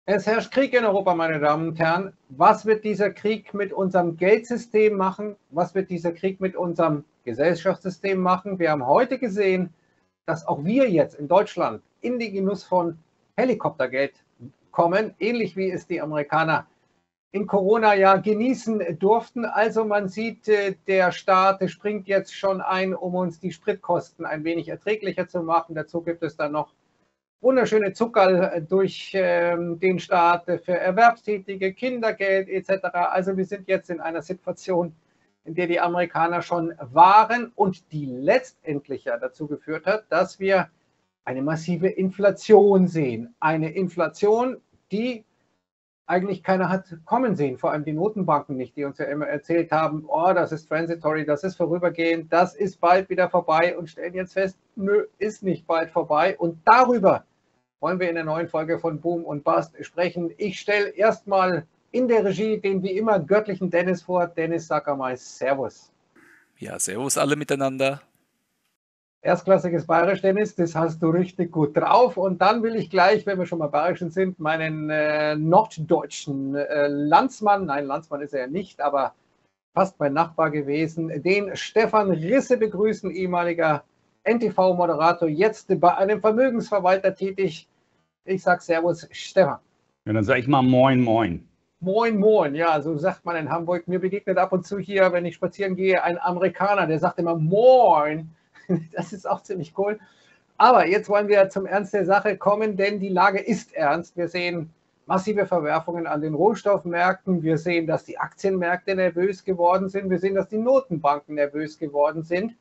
Es herrscht Krieg in Europa, meine Damen und Herren. Was wird dieser Krieg mit unserem Geldsystem machen? Was wird dieser Krieg mit unserem Gesellschaftssystem machen? Wir haben heute gesehen, dass auch wir jetzt in Deutschland in den Genuss von Helikoptergeld kommen, ähnlich wie es die Amerikaner in Corona ja genießen durften. Also man sieht, der Staat springt jetzt schon ein, um uns die Spritkosten ein wenig erträglicher zu machen. Dazu gibt es dann noch wunderschöne Zuckerl durch den Staat für Erwerbstätige, Kindergeld etc. Also wir sind jetzt in einer Situation, in der die Amerikaner schon waren und die letztendlich ja dazu geführt hat, dass wir eine massive Inflation sehen. Eine Inflation, die eigentlich keiner hat kommen sehen, vor allem die Notenbanken nicht, die uns ja immer erzählt haben, oh, das ist transitory, das ist vorübergehend, das ist bald wieder vorbei und stellen jetzt fest, nö, ist nicht bald vorbei. Und darüber wollen wir in der neuen Folge von Boom und Bust sprechen. Ich stelle erstmal in der Regie den wie immer göttlichen Dennis vor. Dennis, sag einmal Servus. Ja, Servus alle miteinander. Erstklassiges Bayerisch, Dennis, das hast du richtig gut drauf. Und dann will ich gleich, wenn wir schon mal Bayerischen sind, meinen norddeutschen Landsmann, nein, Landsmann ist er ja nicht, aber fast mein Nachbar gewesen, den Stefan Risse begrüßen, ehemaliger NTV-Moderator, jetzt bei einem Vermögensverwalter tätig. Ich sage Servus, Stefan. Ja, dann sage ich mal Moin, Moin. Moin, Moin, ja, so sagt man in Hamburg. Mir begegnet ab und zu hier, wenn ich spazieren gehe, ein Amerikaner, der sagt immer Moin. Das ist auch ziemlich cool. Aber jetzt wollen wir zum Ernst der Sache kommen, denn die Lage ist ernst. Wir sehen massive Verwerfungen an den Rohstoffmärkten. Wir sehen, dass die Aktienmärkte nervös geworden sind. Wir sehen, dass die Notenbanken nervös geworden sind.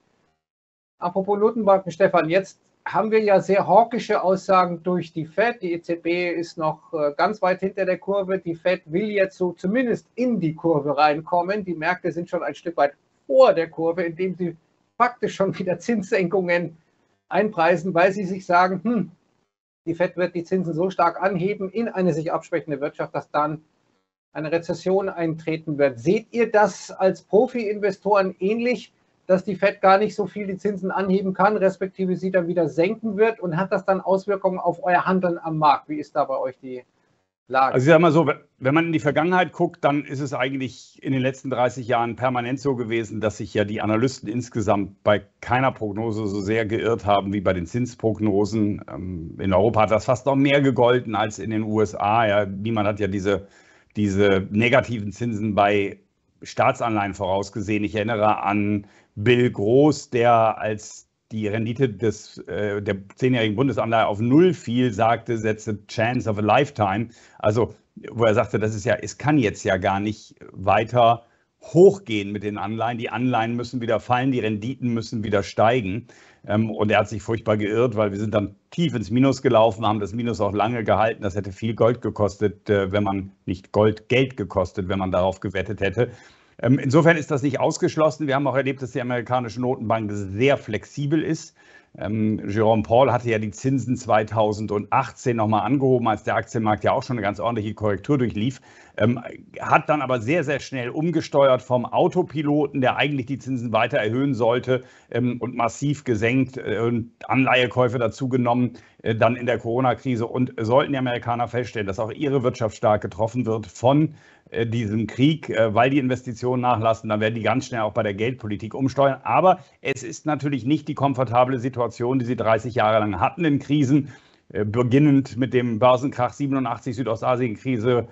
Apropos Notenbanken, Stefan, jetzt haben wir ja sehr hawkische Aussagen durch die Fed. Die EZB ist noch ganz weit hinter der Kurve. Die Fed will jetzt so zumindest in die Kurve reinkommen. Die Märkte sind schon ein Stück weit vor der Kurve, indem sie faktisch schon wieder Zinssenkungen einpreisen, weil sie sich sagen, die Fed wird die Zinsen so stark anheben in eine sich abschwächende Wirtschaft, dass dann eine Rezession eintreten wird. Seht ihr das als Profi-Investoren ähnlich, dass die Fed gar nicht so viel die Zinsen anheben kann, respektive sie dann wieder senken wird? Und hat das dann Auswirkungen auf euer Handeln am Markt? Wie ist da bei euch die Lage? Also ich sage mal so, wenn man in die Vergangenheit guckt, dann ist es eigentlich in den letzten 30 Jahren permanent so gewesen, dass sich ja die Analysten insgesamt bei keiner Prognose so sehr geirrt haben wie bei den Zinsprognosen. In Europa hat das fast noch mehr gegolten als in den USA. Ja, niemand hat ja diese negativen Zinsen bei Staatsanleihen vorausgesehen. Ich erinnere an Bill Groß, der als die Rendite der 10-jährigen Bundesanleihe auf 0 fiel, sagte, that's a chance of a lifetime. Also, wo er sagte, es kann jetzt ja gar nicht weiter hochgehen mit den Anleihen. Die Anleihen müssen wieder fallen, die Renditen müssen wieder steigen. Und er hat sich furchtbar geirrt, weil wir sind dann tief ins Minus gelaufen, haben das Minus auch lange gehalten. Das hätte viel Gold gekostet, wenn man nicht Geld gekostet, wenn man darauf gewettet hätte. Insofern ist das nicht ausgeschlossen. Wir haben auch erlebt, dass die amerikanische Notenbank sehr flexibel ist. Jerome Powell hatte ja die Zinsen 2018 nochmal angehoben, als der Aktienmarkt ja auch schon eine ganz ordentliche Korrektur durchlief. Hat dann aber sehr, sehr schnell umgesteuert vom Autopiloten, der eigentlich die Zinsen weiter erhöhen sollte, und massiv gesenkt und Anleihekäufe dazu genommen, dann in der Corona-Krise. Und sollten die Amerikaner feststellen, dass auch ihre Wirtschaft stark getroffen wird von diesem Krieg, weil die Investitionen nachlassen, dann werden die ganz schnell auch bei der Geldpolitik umsteuern. Aber es ist natürlich nicht die komfortable Situation, die sie 30 Jahre lang hatten in Krisen, beginnend mit dem Börsenkrach 87, Südostasien-Krise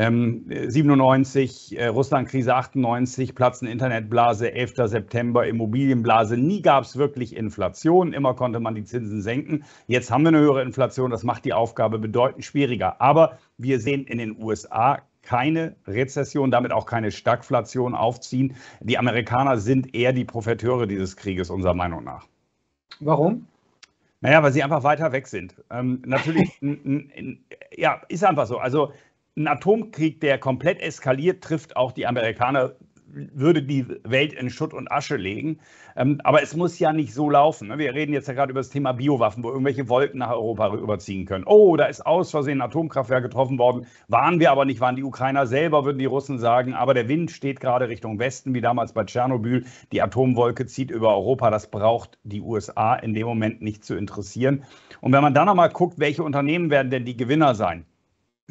97, Russland-Krise 98, Platzen Internetblase 11. September, Immobilienblase. Nie gab es wirklich Inflation, immer konnte man die Zinsen senken. Jetzt haben wir eine höhere Inflation, das macht die Aufgabe bedeutend schwieriger. Aber wir sehen in den USA keine Rezession, damit auch keine Stagflation aufziehen. Die Amerikaner sind eher die Profiteure dieses Krieges, unserer Meinung nach. Warum? Naja, weil sie einfach weiter weg sind. Natürlich, ja, ist einfach so. Also ein Atomkrieg, der komplett eskaliert, trifft auch die Amerikaner, würde die Welt in Schutt und Asche legen. Aber es muss ja nicht so laufen. Wir reden jetzt ja gerade über das Thema Biowaffen, wo irgendwelche Wolken nach Europa rüberziehen können. Oh, da ist aus Versehen ein Atomkraftwerk getroffen worden. Waren wir aber nicht, waren die Ukrainer selber, würden die Russen sagen. Aber der Wind steht gerade Richtung Westen, wie damals bei Tschernobyl. Die Atomwolke zieht über Europa. Das braucht die USA in dem Moment nicht zu interessieren. Und wenn man dann nochmal guckt, welche Unternehmen werden denn die Gewinner sein?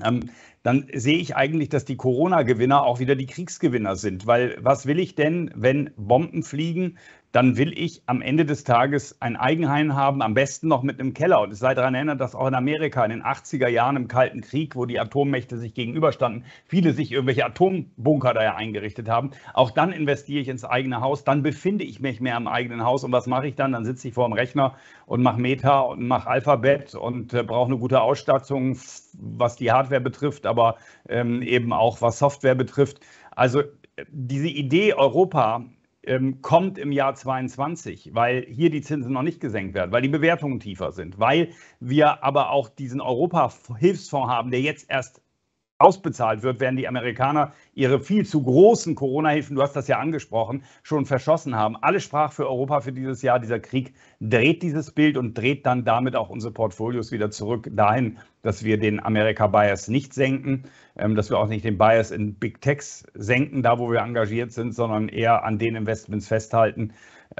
dann sehe ich eigentlich, dass die Corona-Gewinner auch wieder die Kriegsgewinner sind. Weil was will ich denn, wenn Bomben fliegen? Dann will ich am Ende des Tages ein Eigenheim haben, am besten noch mit einem Keller. Und es sei daran erinnert, dass auch in Amerika in den 80er Jahren im Kalten Krieg, wo die Atommächte sich gegenüberstanden, viele sich irgendwelche Atombunker daher eingerichtet haben. Auch dann investiere ich ins eigene Haus, dann befinde ich mich mehr im eigenen Haus. Und was mache ich dann? Dann sitze ich vor dem Rechner und mache Meta und mache Alphabet und brauche eine gute Ausstattung, was die Hardware betrifft, aber eben auch was Software betrifft. Also diese Idee Europa kommt im Jahr 2022, weil hier die Zinsen noch nicht gesenkt werden, weil die Bewertungen tiefer sind, weil wir aber auch diesen Europa-Hilfsfonds haben, der jetzt erst ausbezahlt wird, während die Amerikaner ihre viel zu großen Corona-Hilfen, du hast das ja angesprochen, schon verschossen haben. Alles sprach für Europa für dieses Jahr. Dieser Krieg dreht dieses Bild und dreht dann damit auch unsere Portfolios wieder zurück dahin, dass wir den America-Bias nicht senken, dass wir auch nicht den Bias in Big Techs senken, da wo wir engagiert sind, sondern eher an den Investments festhalten,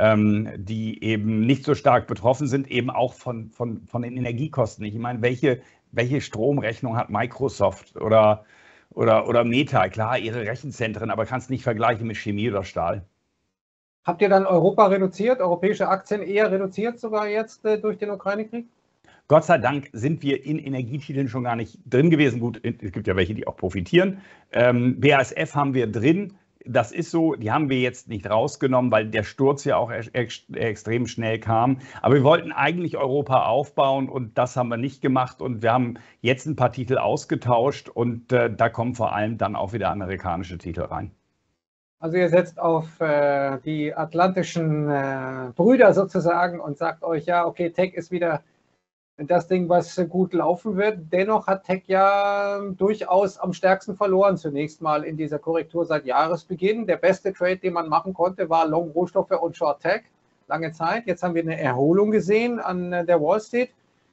die eben nicht so stark betroffen sind, eben auch von den Energiekosten. Ich meine, welche Stromrechnung hat Microsoft oder Meta? Klar, ihre Rechenzentren, aber kannst nicht vergleichen mit Chemie oder Stahl. Habt ihr dann Europa reduziert, europäische Aktien eher reduziert sogar jetzt durch den Ukraine-Krieg? Gott sei Dank sind wir in Energietiteln schon gar nicht drin gewesen. Gut, es gibt ja welche, die auch profitieren. BASF haben wir drin. Das ist so, die haben wir jetzt nicht rausgenommen, weil der Sturz ja auch extrem schnell kam. Aber wir wollten eigentlich Europa aufbauen und das haben wir nicht gemacht. Und wir haben jetzt ein paar Titel ausgetauscht und da kommen vor allem dann auch wieder amerikanische Titel rein. Also ihr setzt auf die atlantischen Brüder sozusagen und sagt euch, ja, okay, Tech ist wieder das Ding, was gut laufen wird. Dennoch hat Tech ja durchaus am stärksten verloren zunächst mal in dieser Korrektur seit Jahresbeginn. Der beste Trade, den man machen konnte, war Long Rohstoffe und Short Tech. Lange Zeit. Jetzt haben wir eine Erholung gesehen an der Wall Street.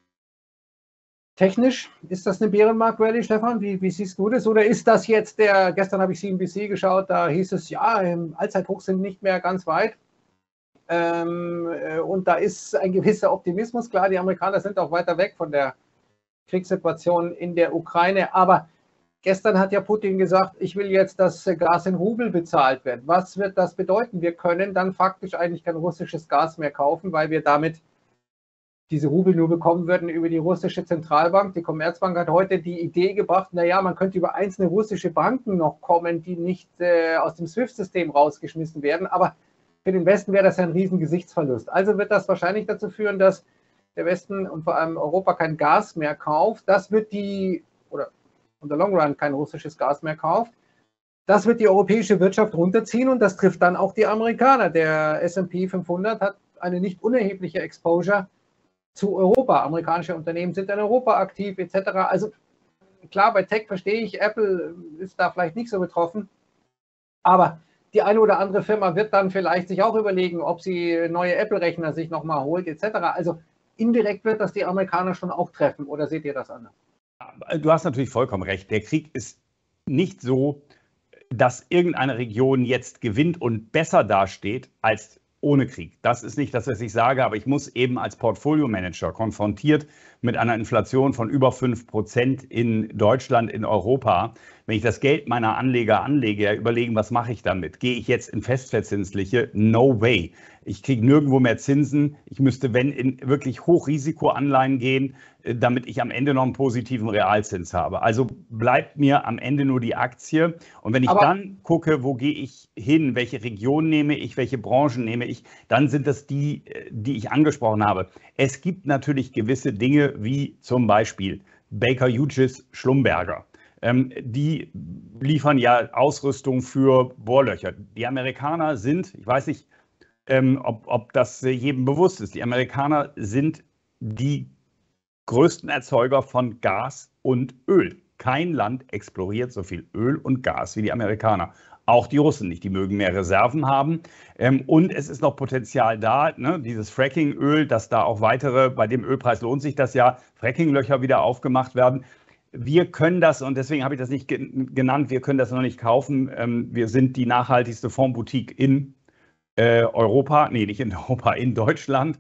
Technisch, ist das eine Bärenmarkt-Rallye, Stefan? Wie siehst du das? Oder ist das jetzt gestern habe ich CNBC geschaut, da hieß es, ja, Allzeithochs sind nicht mehr ganz weit. Und da ist ein gewisser Optimismus. Klar, die Amerikaner sind auch weiter weg von der Kriegssituation in der Ukraine. Aber gestern hat ja Putin gesagt, ich will jetzt, dass Gas in Rubel bezahlt wird. Was wird das bedeuten? Wir können dann faktisch eigentlich kein russisches Gas mehr kaufen, weil wir damit diese Rubel nur bekommen würden über die russische Zentralbank. Die Commerzbank hat heute die Idee gebracht, naja, man könnte über einzelne russische Banken noch kommen, die nicht aus dem SWIFT-System rausgeschmissen werden. Aber für den Westen wäre das ja ein riesen Gesichtsverlust. Also wird das wahrscheinlich dazu führen, dass der Westen und vor allem Europa kein Gas mehr kauft. Das wird oder in der Long Run kein russisches Gas mehr kauft. Das wird die europäische Wirtschaft runterziehen und das trifft dann auch die Amerikaner. Der S&P 500 hat eine nicht unerhebliche Exposure zu Europa. Amerikanische Unternehmen sind in Europa aktiv etc. Also klar, bei Tech verstehe ich, Apple ist da vielleicht nicht so betroffen, aber die eine oder andere Firma wird dann vielleicht sich auch überlegen, ob sie neue Apple-Rechner sich nochmal holt, etc. Also indirekt wird das die Amerikaner schon auch treffen, oder seht ihr das anders? Du hast natürlich vollkommen recht. Der Krieg ist nicht so, dass irgendeine Region jetzt gewinnt und besser dasteht als ohne Krieg. Das ist nicht das, was ich sage, aber ich muss eben als Portfolio-Manager konfrontiert mit einer Inflation von über 5% in Deutschland, in Europa, wenn ich das Geld meiner Anleger anlege, ja, überlegen, was mache ich damit? Gehe ich jetzt in festverzinsliche? No way. Ich kriege nirgendwo mehr Zinsen. Ich müsste, wenn, in wirklich Hochrisikoanleihen gehen, damit ich am Ende noch einen positiven Realzins habe. Also bleibt mir am Ende nur die Aktie. Und wenn ich dann gucke, wo gehe ich hin, welche Region nehme ich, welche Branchen nehme ich, dann sind das die, die ich angesprochen habe. Es gibt natürlich gewisse Dinge, wie zum Beispiel Baker Hughes Schlumberger. Die liefern ja Ausrüstung für Bohrlöcher. Die Amerikaner sind, ich weiß nicht, ob das jedem bewusst ist, die Amerikaner sind die größten Erzeuger von Gas und Öl. Kein Land exploriert so viel Öl und Gas wie die Amerikaner. Auch die Russen nicht, die mögen mehr Reserven haben. Und es ist noch Potenzial da, ne? Dieses Fracking-Öl, dass da auch weitere, bei dem Ölpreis lohnt sich das ja, Fracking-Löcher wieder aufgemacht werden. Wir können das, und deswegen habe ich das nicht genannt, wir können das noch nicht kaufen. Wir sind die nachhaltigste Fondsboutique in Europa, nee, nicht in Europa, in Deutschland.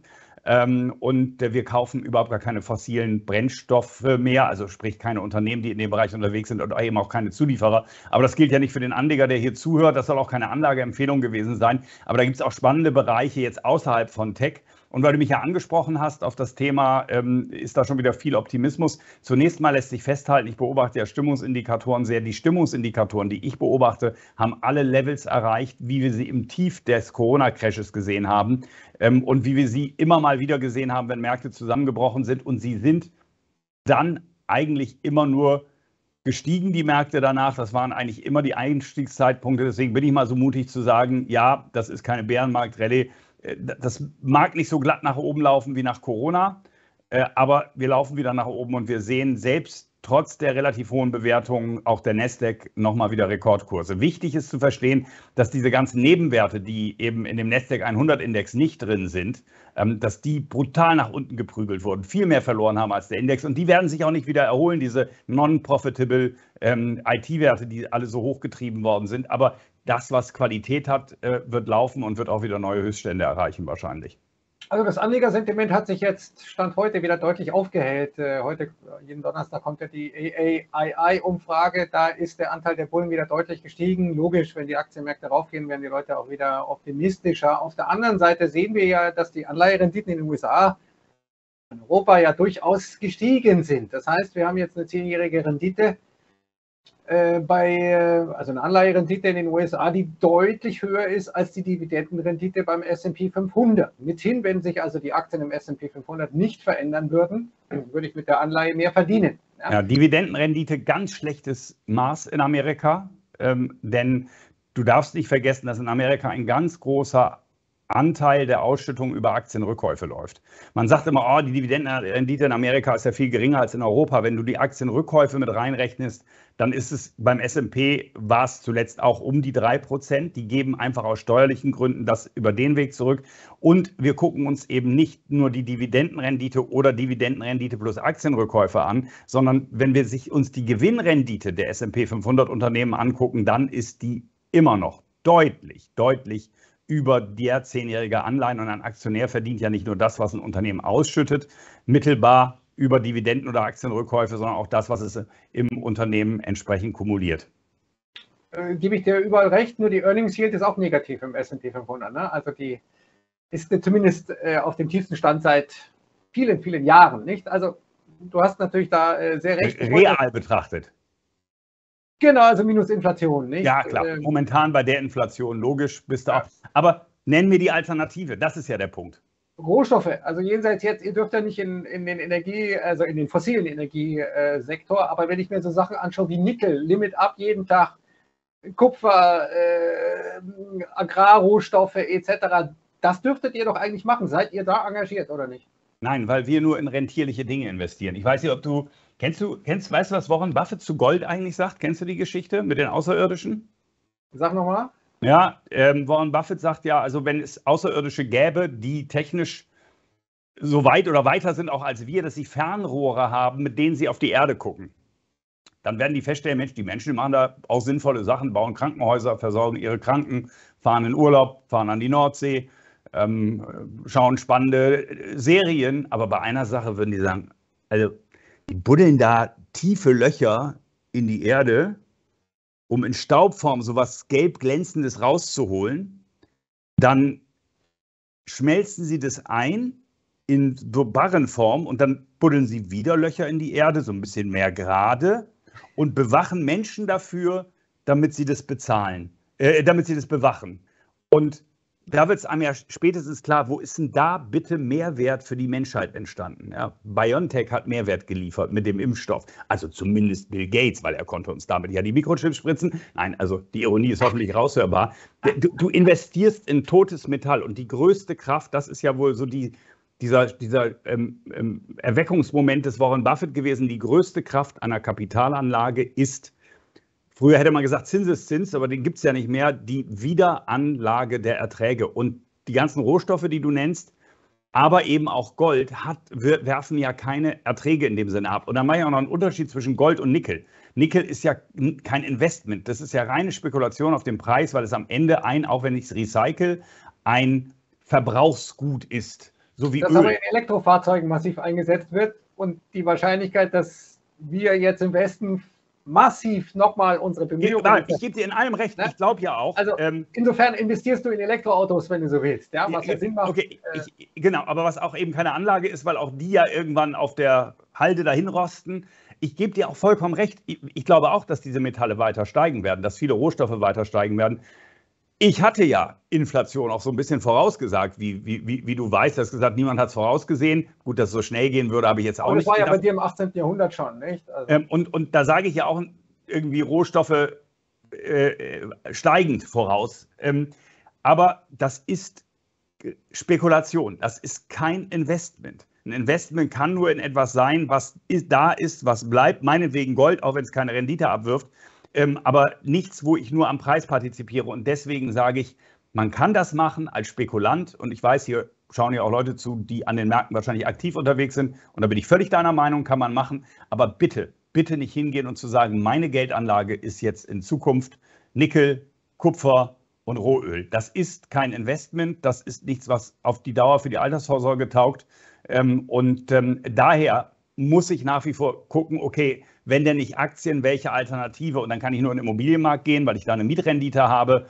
Und wir kaufen überhaupt gar keine fossilen Brennstoffe mehr, also sprich keine Unternehmen, die in dem Bereich unterwegs sind und eben auch keine Zulieferer. Aber das gilt ja nicht für den Anleger, der hier zuhört. Das soll auch keine Anlageempfehlung gewesen sein. Aber da gibt es auch spannende Bereiche jetzt außerhalb von Tech. Und weil du mich ja angesprochen hast auf das Thema, ist da schon wieder viel Optimismus. Zunächst mal lässt sich festhalten, ich beobachte ja Stimmungsindikatoren sehr. Die Stimmungsindikatoren, die ich beobachte, haben alle Levels erreicht, wie wir sie im Tief des Corona-Crashes gesehen haben und wie wir sie immer mal wieder gesehen haben, wenn Märkte zusammengebrochen sind. Und sie sind dann eigentlich immer nur gestiegen, die Märkte danach. Das waren eigentlich immer die Einstiegszeitpunkte. Deswegen bin ich mal so mutig zu sagen, ja, das ist keine Bärenmarkt-Rallye. Das mag nicht so glatt nach oben laufen wie nach Corona, aber wir laufen wieder nach oben und wir sehen selbst trotz der relativ hohen Bewertungen auch der Nasdaq nochmal wieder Rekordkurse. Wichtig ist zu verstehen, dass diese ganzen Nebenwerte, die eben in dem Nasdaq 100 Index nicht drin sind, dass die brutal nach unten geprügelt wurden, viel mehr verloren haben als der Index und die werden sich auch nicht wieder erholen, diese non-profitable IT-Werte, die alle so hochgetrieben worden sind, aber das, was Qualität hat, wird laufen und wird auch wieder neue Höchststände erreichen wahrscheinlich. Also das Anlegersentiment hat sich jetzt Stand heute wieder deutlich aufgehellt. Heute, jeden Donnerstag, kommt ja die AAII-Umfrage. Da ist der Anteil der Bullen wieder deutlich gestiegen. Logisch, wenn die Aktienmärkte raufgehen, werden die Leute auch wieder optimistischer. Auf der anderen Seite sehen wir ja, dass die Anleiherenditen in den USA, in Europa ja durchaus gestiegen sind. Das heißt, wir haben jetzt eine 10-jährige Rendite also eine Anleiherendite in den USA, die deutlich höher ist als die Dividendenrendite beim S&P 500. Mithin, wenn sich also die Aktien im S&P 500 nicht verändern würden, würde ich mit der Anleihe mehr verdienen. Ja, Dividendenrendite, ganz schlechtes Maß in Amerika, denn du darfst nicht vergessen, dass in Amerika ein ganz großer Anteil der Ausschüttung über Aktienrückkäufe läuft. Man sagt immer, oh, die Dividendenrendite in Amerika ist ja viel geringer als in Europa. Wenn du die Aktienrückkäufe mit reinrechnest, dann ist es beim S&P, war es zuletzt auch um die 3%. Die geben einfach aus steuerlichen Gründen das über den Weg zurück. Und wir gucken uns eben nicht nur die Dividendenrendite oder Dividendenrendite plus Aktienrückkäufe an, sondern wenn wir uns die Gewinnrendite der S&P 500 Unternehmen angucken, dann ist die immer noch deutlich über der 10-jährige Anleihen und ein Aktionär verdient ja nicht nur das, was ein Unternehmen ausschüttet, mittelbar über Dividenden oder Aktienrückkäufe, sondern auch das, was es im Unternehmen entsprechend kumuliert. Gebe ich dir überall recht, nur die Earnings Yield ist auch negativ im S&P 500. Ne? Also die ist zumindest auf dem tiefsten Stand seit vielen, vielen Jahren. Nicht? Also du hast natürlich da sehr recht. Real betrachtet. Genau, also minus Inflation, nicht? Ja, klar. Momentan bei der Inflation, logisch, bist du auch. Aber nenn mir die Alternative, das ist ja der Punkt. Rohstoffe, also jenseits jetzt, ihr dürft ja nicht in den fossilen Energiesektor, aber wenn ich mir so Sachen anschaue wie Nickel, Limit Up jeden Tag, Kupfer, Agrarrohstoffe etc., das dürftet ihr doch eigentlich machen. Seid ihr da engagiert oder nicht? Nein, weil wir nur in rentierliche Dinge investieren. Ich weiß nicht, ob du weißt du, was Warren Buffett zu Gold eigentlich sagt? Kennst du die Geschichte mit den Außerirdischen? Sag nochmal. Ja, Warren Buffett sagt ja, also wenn es Außerirdische gäbe, die technisch so weit oder weiter sind auch als wir, dass sie Fernrohre haben, mit denen sie auf die Erde gucken, dann werden die feststellen, Mensch, die Menschen machen da auch sinnvolle Sachen, bauen Krankenhäuser, versorgen ihre Kranken, fahren in Urlaub, fahren an die Nordsee, schauen spannende Serien, aber bei einer Sache würden die sagen, also die buddeln da tiefe Löcher in die Erde, um in Staubform sowas gelb glänzendes rauszuholen, dann schmelzen sie das ein in so Barrenform und dann buddeln sie wieder Löcher in die Erde, so ein bisschen mehr gerade und bewachen Menschen dafür, damit sie das bezahlen, damit sie das bewachen. Und da wird es einem ja spätestens klar, wo ist denn da bitte Mehrwert für die Menschheit entstanden? Ja, BioNTech hat Mehrwert geliefert mit dem Impfstoff. Also zumindest Bill Gates, weil er konnte uns damit ja die Mikrochips spritzen. Nein, also die Ironie ist hoffentlich raushörbar. Du investierst in totes Metall und die größte Kraft, das ist ja wohl so dieser Erweckungsmoment des Warren Buffett gewesen. Die größte Kraft einer Kapitalanlage ist, früher hätte man gesagt Zinseszins, aber den gibt es ja nicht mehr, die Wiederanlage der Erträge. Und die ganzen Rohstoffe, die du nennst, aber eben auch Gold, werfen ja keine Erträge in dem Sinne ab. Und dann mache ich auch noch einen Unterschied zwischen Gold und Nickel. Nickel ist ja kein Investment, das ist ja reine Spekulation auf den Preis, weil es am Ende auch wenn ich es recycle, ein Verbrauchsgut ist. So wie das Öl. aber in Elektrofahrzeugen massiv eingesetzt wird und die Wahrscheinlichkeit, dass wir jetzt im Westen massiv nochmal unsere Bemühungen... Ich gebe dir in allem recht, ne? ich glaube ja auch. Also insofern investierst du in Elektroautos, wenn du so willst, ja, was ja Sinn macht. Okay, genau, aber was auch eben keine Anlage ist, weil auch die ja irgendwann auf der Halde dahin rosten. Ich gebe dir auch vollkommen recht. Ich glaube auch, dass diese Metalle weiter steigen werden, dass viele Rohstoffe weiter steigen werden. Ich hatte ja Inflation auch so ein bisschen vorausgesagt, wie du weißt, hast gesagt, niemand hat es vorausgesehen. Gut, dass es so schnell gehen würde, habe ich jetzt auch nicht gedacht. Das war gedacht. ja bei dir im 18. Jahrhundert schon, nicht? Also Und da sage ich ja auch irgendwie Rohstoffe steigend voraus. Aber das ist Spekulation, das ist kein Investment. Ein Investment kann nur in etwas sein, was da ist, was bleibt, meinetwegen Gold, auch wenn es keine Rendite abwirft. Aber nichts, wo ich nur am Preis partizipiere. Und deswegen sage ich, man kann das machen als Spekulant. Und ich weiß, hier schauen ja auch Leute zu, die an den Märkten wahrscheinlich aktiv unterwegs sind. Und da bin ich völlig deiner Meinung, kann man machen. Aber bitte, bitte nicht hingehen und zu sagen, meine Geldanlage ist jetzt in Zukunft Nickel, Kupfer und Rohöl. Das ist kein Investment. Das ist nichts, was auf die Dauer für die Altersvorsorge taugt. Daher muss ich nach wie vor gucken, okay, wenn denn nicht Aktien, welche Alternative? Und dann kann ich nur in den Immobilienmarkt gehen, weil ich da eine Mietrendite habe.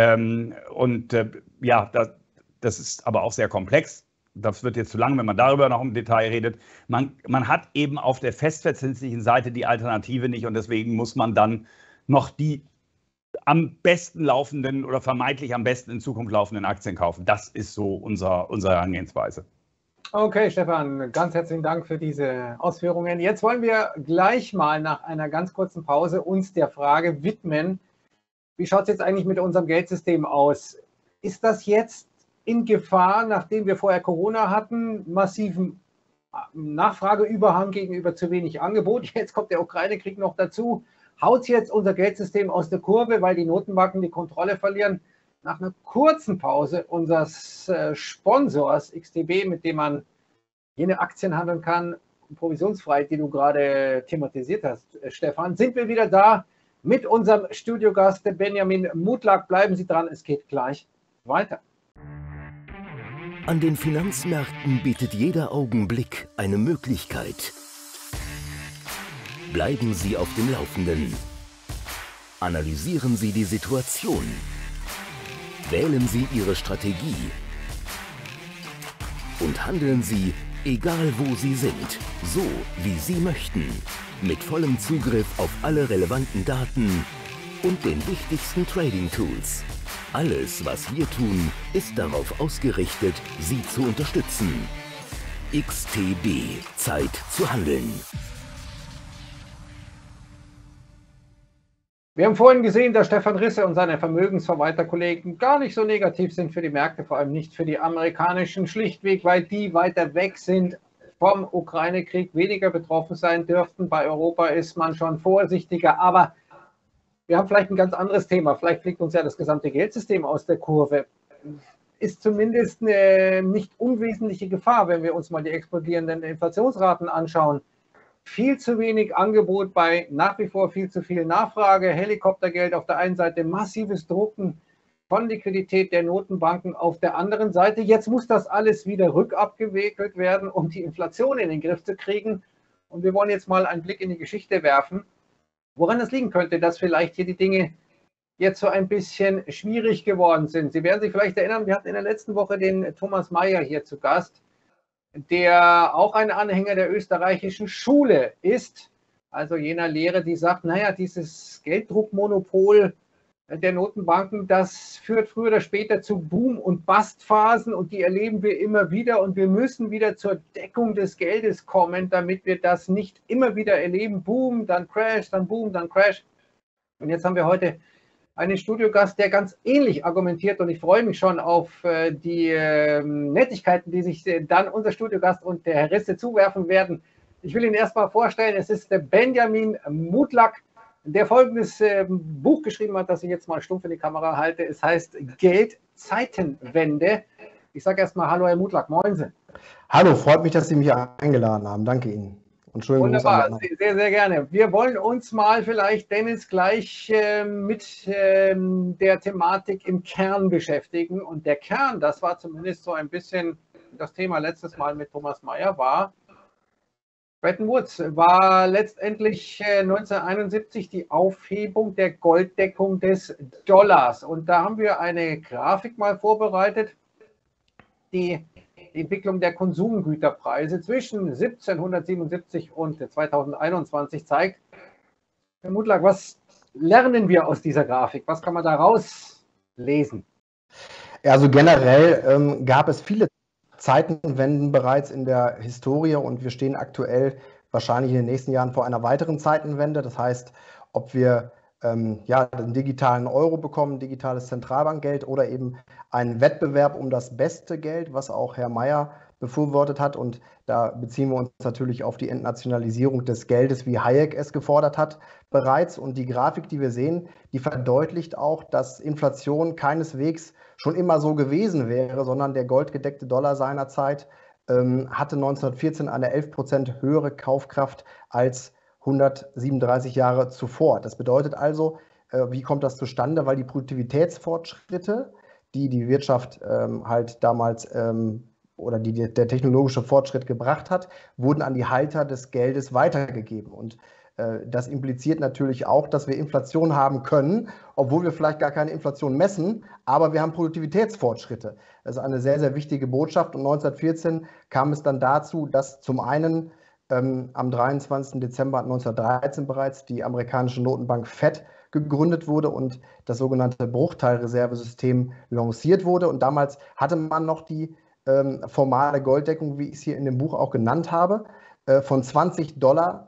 Das ist aber auch sehr komplex. Das wird jetzt zu lang, wenn man darüber noch im Detail redet. Man hat eben auf der festverzinslichen Seite die Alternative nicht und deswegen muss man dann noch die am besten laufenden oder vermeintlich am besten in Zukunft laufenden Aktien kaufen. Das ist so unsere Herangehensweise. Okay, Stefan, ganz herzlichen Dank für diese Ausführungen. Jetzt wollen wir gleich mal nach einer ganz kurzen Pause uns der Frage widmen, wie schaut es jetzt eigentlich mit unserem Geldsystem aus? Ist das jetzt in Gefahr, nachdem wir vorher Corona hatten, massiven Nachfrageüberhang gegenüber zu wenig Angebot? Jetzt kommt der Ukraine-Krieg noch dazu. Haut jetzt unser Geldsystem aus der Kurve, weil die Notenbanken die Kontrolle verlieren? Nach einer kurzen Pause unseres Sponsors XTB, mit dem man jene Aktien handeln kann, provisionsfrei, die du gerade thematisiert hast, Stefan, sind wir wieder da mit unserem Studiogast Benjamin Mutlak. Bleiben Sie dran, es geht gleich weiter. An den Finanzmärkten bietet jeder Augenblick eine Möglichkeit. Bleiben Sie auf dem Laufenden. Analysieren Sie die Situation. Wählen Sie Ihre Strategie und handeln Sie, egal wo Sie sind, so wie Sie möchten, mit vollem Zugriff auf alle relevanten Daten und den wichtigsten Trading-Tools. Alles, was wir tun, ist darauf ausgerichtet, Sie zu unterstützen. XTB, Zeit zu handeln. Wir haben vorhin gesehen, dass Stefan Risse und seine Vermögensverwalterkollegen gar nicht so negativ sind für die Märkte, vor allem nicht für die amerikanischen, schlichtweg, weil die weiter weg sind vom Ukraine-Krieg, weniger betroffen sein dürften. Bei Europa ist man schon vorsichtiger, aber wir haben vielleicht ein ganz anderes Thema. Vielleicht fliegt uns ja das gesamte Geldsystem aus der Kurve. Ist zumindest eine nicht unwesentliche Gefahr, wenn wir uns mal die explodierenden Inflationsraten anschauen. Viel zu wenig Angebot bei nach wie vor viel zu viel Nachfrage, Helikoptergeld auf der einen Seite, massives Drucken von Liquidität der Notenbanken auf der anderen Seite. Jetzt muss das alles wieder rückabgewickelt werden, um die Inflation in den Griff zu kriegen. Und wir wollen jetzt mal einen Blick in die Geschichte werfen, woran es liegen könnte, dass vielleicht hier die Dinge jetzt so ein bisschen schwierig geworden sind. Sie werden sich vielleicht erinnern, wir hatten in der letzten Woche den Thomas Mayer hier zu Gast, der auch ein Anhänger der österreichischen Schule ist, also jener Lehre, die sagt, naja, dieses Gelddruckmonopol der Notenbanken, das führt früher oder später zu Boom- und Bust-Phasen und die erleben wir immer wieder und wir müssen wieder zur Deckung des Geldes kommen, damit wir das nicht immer wieder erleben. Boom, dann Crash, dann Boom, dann Crash. Und jetzt haben wir heute einen Studiogast, der ganz ähnlich argumentiert und ich freue mich schon auf die Nettigkeiten, die sich dann unser Studiogast und der Herr Risse zuwerfen werden. Ich will ihn erstmal vorstellen, es ist der Benjamin Mutlak, der folgendes Buch geschrieben hat, das ich jetzt mal stumpf in die Kamera halte. Es heißt Geldzeitenwende. Ich sage erstmal Hallo Herr Mutlak, moinsen. Hallo, freut mich, dass Sie mich eingeladen haben. Danke Ihnen. Wunderbar, sehr, sehr gerne. Wir wollen uns mal vielleicht, Dennis, gleich mit der Thematik im Kern beschäftigen. Und der Kern, das war zumindest so ein bisschen das Thema letztes Mal mit Thomas Mayer war, Bretton Woods war letztendlich 1971 die Aufhebung der Golddeckung des Dollars. Und da haben wir eine Grafik mal vorbereitet, die Entwicklung der Konsumgüterpreise zwischen 1777 und 2021 zeigt. Herr Mutlag, was lernen wir aus dieser Grafik? Was kann man daraus lesen? Also generell gab es viele Zeitenwenden bereits in der Historie und wir stehen aktuell wahrscheinlich in den nächsten Jahren vor einer weiteren Zeitenwende. Das heißt, ob wir den digitalen Euro bekommen, digitales Zentralbankgeld oder eben einen Wettbewerb um das beste Geld, was auch Herr Mayer befürwortet hat. Und da beziehen wir uns natürlich auf die Entnationalisierung des Geldes, wie Hayek es gefordert hat bereits. Und die Grafik, die wir sehen, die verdeutlicht auch, dass Inflation keineswegs schon immer so gewesen wäre, sondern der goldgedeckte Dollar seinerzeit hatte 1914 eine 11% höhere Kaufkraft als 137 Jahre zuvor. Das bedeutet also, wie kommt das zustande? Weil die Produktivitätsfortschritte, die die Wirtschaft halt damals oder die der technologische Fortschritt gebracht hat, wurden an die Halter des Geldes weitergegeben. Und das impliziert natürlich auch, dass wir Inflation haben können, obwohl wir vielleicht gar keine Inflation messen, aber wir haben Produktivitätsfortschritte. Das ist eine sehr, sehr wichtige Botschaft. Und 1914 kam es dann dazu, dass zum einen am 23. Dezember 1913 bereits die amerikanische Notenbank Fed gegründet wurde und das sogenannte Bruchteilreservesystem lanciert wurde. Und damals hatte man noch die formale Golddeckung, wie ich es hier in dem Buch auch genannt habe, von $20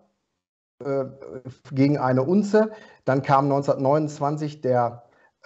gegen eine Unze. Dann kam 1929 der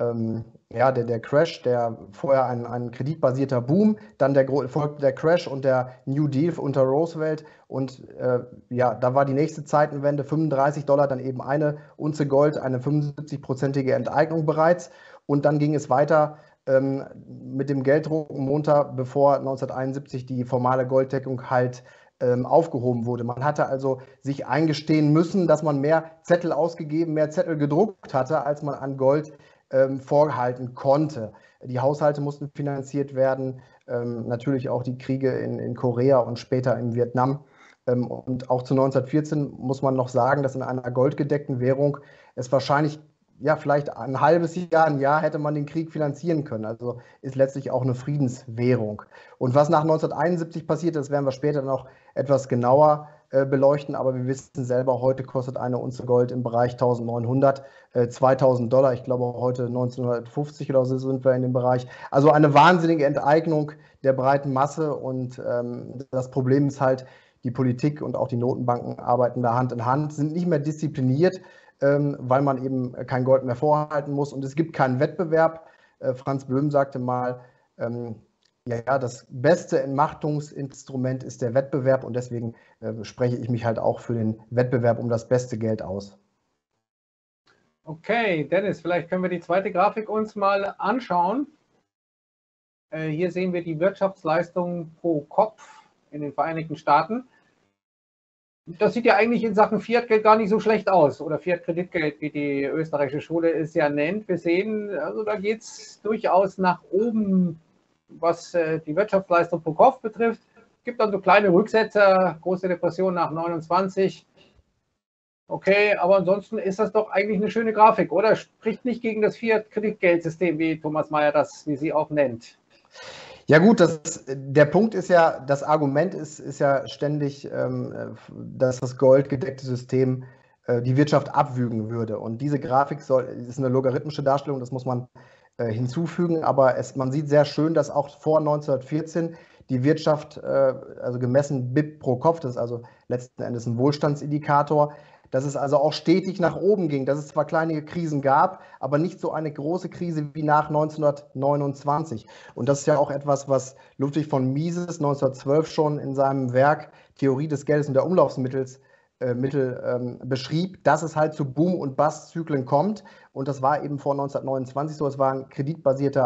Crash, der vorher ein kreditbasierter Boom, dann folgte der Crash und der New Deal unter Roosevelt und da war die nächste Zeitenwende, $35, dann eben eine Unze Gold, eine 75-prozentige Enteignung bereits und dann ging es weiter mit dem Gelddrucken munter, bevor 1971 die formale Golddeckung halt aufgehoben wurde. Man hatte also sich eingestehen müssen, dass man mehr Zettel ausgegeben, mehr Zettel gedruckt hatte, als man an Gold vorhalten konnte. Die Haushalte mussten finanziert werden, natürlich auch die Kriege in Korea und später in Vietnam. Und auch zu 1914 muss man noch sagen, dass in einer goldgedeckten Währung es wahrscheinlich vielleicht ein halbes Jahr, ein Jahr hätte man den Krieg finanzieren können. Also ist letztlich auch eine Friedenswährung. Und was nach 1971 passiert, das werden wir später noch etwas genauer beleuchten, aber wir wissen selber, heute kostet eine Unze Gold im Bereich 1900, $2000. Ich glaube, heute 1950 oder so sind wir in dem Bereich. Also eine wahnsinnige Enteignung der breiten Masse und das Problem ist halt, die Politik und auch die Notenbanken arbeiten da Hand in Hand, sind nicht mehr diszipliniert, weil man eben kein Gold mehr vorhalten muss und es gibt keinen Wettbewerb. Franz Böhm sagte mal, das beste Entmachtungsinstrument ist der Wettbewerb und deswegen spreche ich mich halt auch für den Wettbewerb um das beste Geld aus. Okay, Dennis, vielleicht können wir die zweite Grafik uns mal anschauen. Hier sehen wir die Wirtschaftsleistung pro Kopf in den Vereinigten Staaten. Das sieht ja eigentlich in Sachen Fiat-Geld gar nicht so schlecht aus oder Fiat-Kreditgeld, wie die österreichische Schule es ja nennt. Wir sehen, also da geht es durchaus nach oben, was die Wirtschaftsleistung pro Kopf betrifft. Es gibt dann so kleine Rücksetzer, große Depression nach 29. Okay, aber ansonsten ist das doch eigentlich eine schöne Grafik, oder? Spricht nicht gegen das Fiat-Kreditgeldsystem, wie Thomas Mayer das, wie Sie auch nennt. Ja gut, der Punkt ist ja, das Argument ist ja ständig, dass das goldgedeckte System die Wirtschaft abwürgen würde. Und diese Grafik ist eine logarithmische Darstellung, das muss man hinzufügen, aber man sieht sehr schön, dass auch vor 1914 die Wirtschaft, also gemessen BIP pro Kopf, das ist also letzten Endes ein Wohlstandsindikator, dass es also auch stetig nach oben ging, dass es zwar kleine Krisen gab, aber nicht so eine große Krise wie nach 1929. Und das ist ja auch etwas, was Ludwig von Mises 1912 schon in seinem Werk Theorie des Geldes und der Umlaufsmittel beschrieb, dass es halt zu Boom- und Bust-Zyklen kommt. Und das war eben vor 1929 so. Es war ein kreditbasierter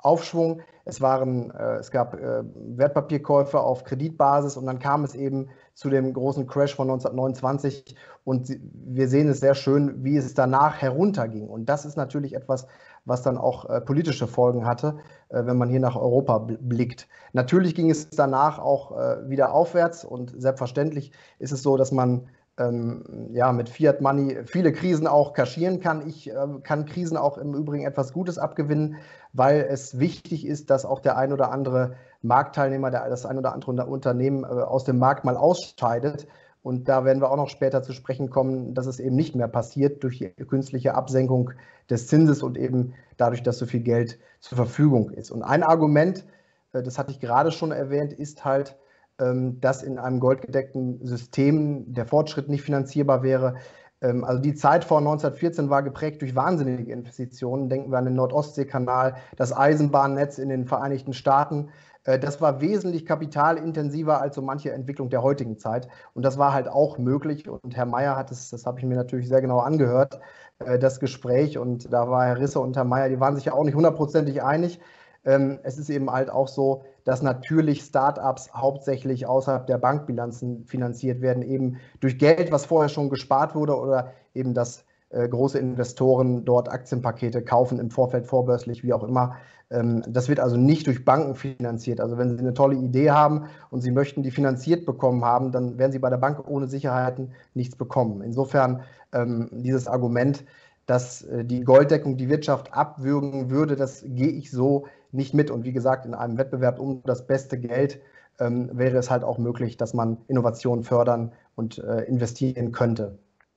Aufschwung. Es gab Wertpapierkäufe auf Kreditbasis und dann kam es eben zu dem großen Crash von 1929 und wir sehen es sehr schön, wie es danach herunterging. Und das ist natürlich etwas, was dann auch politische Folgen hatte, wenn man hier nach Europa blickt. Natürlich ging es danach auch wieder aufwärts und selbstverständlich ist es so, dass man mit Fiat Money viele Krisen auch kaschieren kann. Ich kann Krisen auch im Übrigen etwas Gutes abgewinnen, weil es wichtig ist, dass auch der ein oder andere Marktteilnehmer, das ein oder andere Unternehmen aus dem Markt mal ausscheidet. Und da werden wir auch noch später zu sprechen kommen, dass es eben nicht mehr passiert durch die künstliche Absenkung des Zinses und eben dadurch, dass so viel Geld zur Verfügung ist. Und ein Argument, das hatte ich gerade schon erwähnt, ist halt, dass in einem goldgedeckten System der Fortschritt nicht finanzierbar wäre. Also die Zeit vor 1914 war geprägt durch wahnsinnige Investitionen. Denken wir an den Nord-Ostsee-Kanal, das Eisenbahnnetz in den Vereinigten Staaten. Das war wesentlich kapitalintensiver als so manche Entwicklung der heutigen Zeit. Und das war halt auch möglich. Und Herr Mayer hat es, das habe ich mir natürlich sehr genau angehört, das Gespräch. Und da war Herr Risse und Herr Mayer, die waren sich ja auch nicht hundertprozentig einig. Es ist eben halt auch so, dass natürlich Startups hauptsächlich außerhalb der Bankbilanzen finanziert werden, eben durch Geld, was vorher schon gespart wurde oder eben, dass große Investoren dort Aktienpakete kaufen im Vorfeld, vorbörslich, wie auch immer. Das wird also nicht durch Banken finanziert. Also wenn Sie eine tolle Idee haben und Sie möchten die finanziert bekommen haben, dann werden Sie bei der Bank ohne Sicherheiten nichts bekommen. Insofern dieses Argument, dass die Golddeckung die Wirtschaft abwürgen würde, das gehe ich so nicht mit. Und wie gesagt, in einem Wettbewerb um das beste Geld wäre es halt auch möglich, dass man Innovationen fördern und investieren könnte.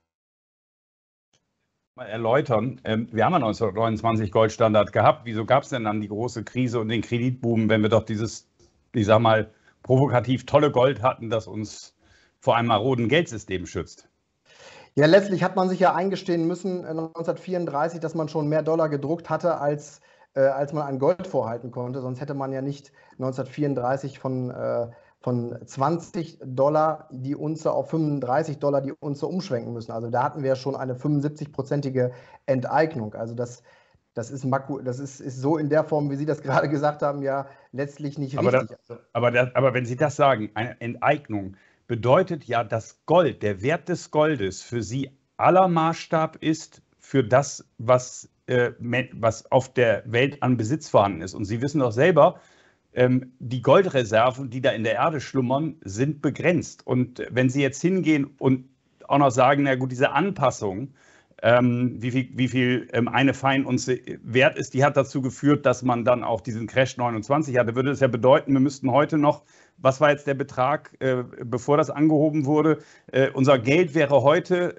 Mal erläutern, wir haben ja 1929 Goldstandard gehabt. Wieso gab es denn dann die große Krise und den Kreditboom, wenn wir doch dieses, ich sag mal, provokativ tolle Gold hatten, das uns vor einem maroden Geldsystem schützt? Ja, letztlich hat man sich ja eingestehen müssen 1934, dass man schon mehr Dollar gedruckt hatte, als man an Gold vorhalten konnte. Sonst hätte man ja nicht 1934 von $20 die Unze auf $35 die Unze umschwenken müssen. Also da hatten wir ja schon eine 75-prozentige Enteignung. Also das ist so in der Form, wie Sie das gerade gesagt haben, ja letztlich nicht richtig. Aber wenn Sie das sagen, eine Enteignung bedeutet ja, dass Gold, der Wert des Goldes für Sie aller Maßstab ist für das, was auf der Welt an Besitz vorhanden ist. Und Sie wissen doch selber, die Goldreserven, die da in der Erde schlummern, sind begrenzt. Und wenn Sie jetzt hingehen und auch noch sagen, na gut, diese Anpassung, wie viel eine Feinunze wert ist, die hat dazu geführt, dass man dann auch diesen Crash 29 hatte, würde das ja bedeuten, wir müssten heute noch, was war jetzt der Betrag, bevor das angehoben wurde, unser Geld wäre heute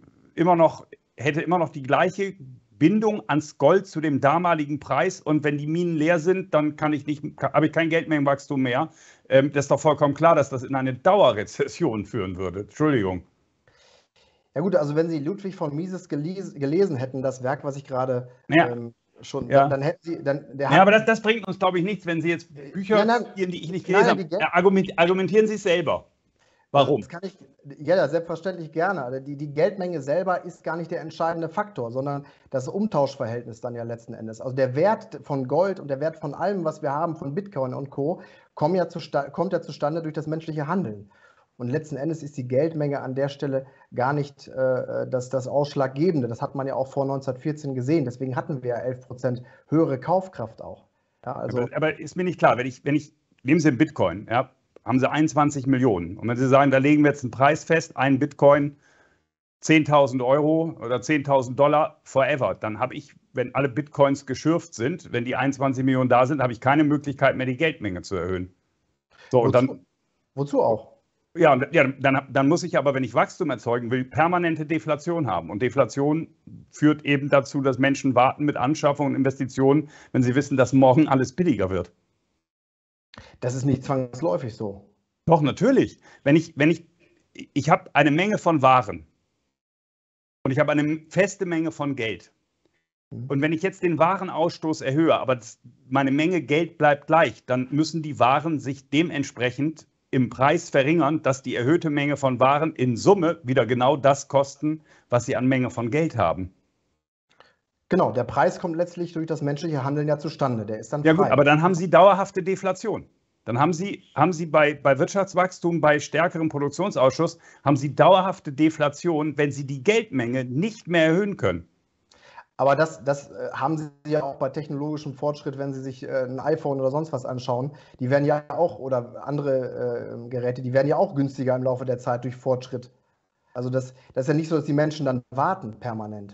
hätte immer noch die gleiche Bindung ans Gold zu dem damaligen Preis, und wenn die Minen leer sind, dann habe ich kein Geldmengenwachstum mehr. Das ist doch vollkommen klar, dass das in eine Dauerrezession führen würde. Entschuldigung. Ja gut, also wenn Sie Ludwig von Mises gelesen hätten, das Werk, was ich gerade schon, ja, dann hätten Sie... aber das bringt uns, glaube ich, nichts, wenn Sie jetzt Bücher zitieren, die ich nicht gelesen habe. Argumentieren Sie es selber. Warum? Das kann ich, ja, selbstverständlich gerne. Also die Geldmenge selber ist gar nicht der entscheidende Faktor, sondern das Umtauschverhältnis dann ja letzten Endes. Also der Wert von Gold und der Wert von allem, was wir haben, von Bitcoin und Co., kommt ja zustande durch das menschliche Handeln. Und letzten Endes ist die Geldmenge an der Stelle gar nicht das Ausschlaggebende. Das hat man ja auch vor 1914 gesehen. Deswegen hatten wir ja 11% höhere Kaufkraft auch. Ja, also aber ist mir nicht klar, nehmen Sie einen Bitcoin, ja, haben Sie 21 Millionen. Und wenn Sie sagen, da legen wir jetzt einen Preis fest, ein Bitcoin 10.000 Euro oder 10.000 Dollar forever, dann habe ich, wenn alle Bitcoins geschürft sind, wenn die 21 Millionen da sind, habe ich keine Möglichkeit mehr, die Geldmenge zu erhöhen. So, und dann, wozu auch? Ja, dann muss ich aber, wenn ich Wachstum erzeugen will, permanente Deflation haben. Und Deflation führt eben dazu, dass Menschen warten mit Anschaffungen und Investitionen, wenn sie wissen, dass morgen alles billiger wird. Das ist nicht zwangsläufig so. Doch, natürlich. Ich habe eine Menge von Waren und ich habe eine feste Menge von Geld. Und wenn ich jetzt den Warenausstoß erhöhe, aber meine Menge Geld bleibt gleich, dann müssen die Waren sich dementsprechend im Preis verringern, dass die erhöhte Menge von Waren in Summe wieder genau das kosten, was sie an Menge von Geld haben. Genau, der Preis kommt letztlich durch das menschliche Handeln ja zustande. Der ist dann Ja gut, frei. aber dann haben Sie dauerhafte Deflation. Dann haben Sie bei Wirtschaftswachstum, bei stärkerem Produktionsausschuss, haben Sie dauerhafte Deflation, wenn Sie die Geldmenge nicht mehr erhöhen können. Aber das haben Sie ja auch bei technologischem Fortschritt, wenn Sie sich ein iPhone oder sonst was anschauen. Die werden ja auch, oder andere Geräte, die werden ja auch günstiger im Laufe der Zeit durch Fortschritt. Also das ist ja nicht so, dass die Menschen dann warten permanent.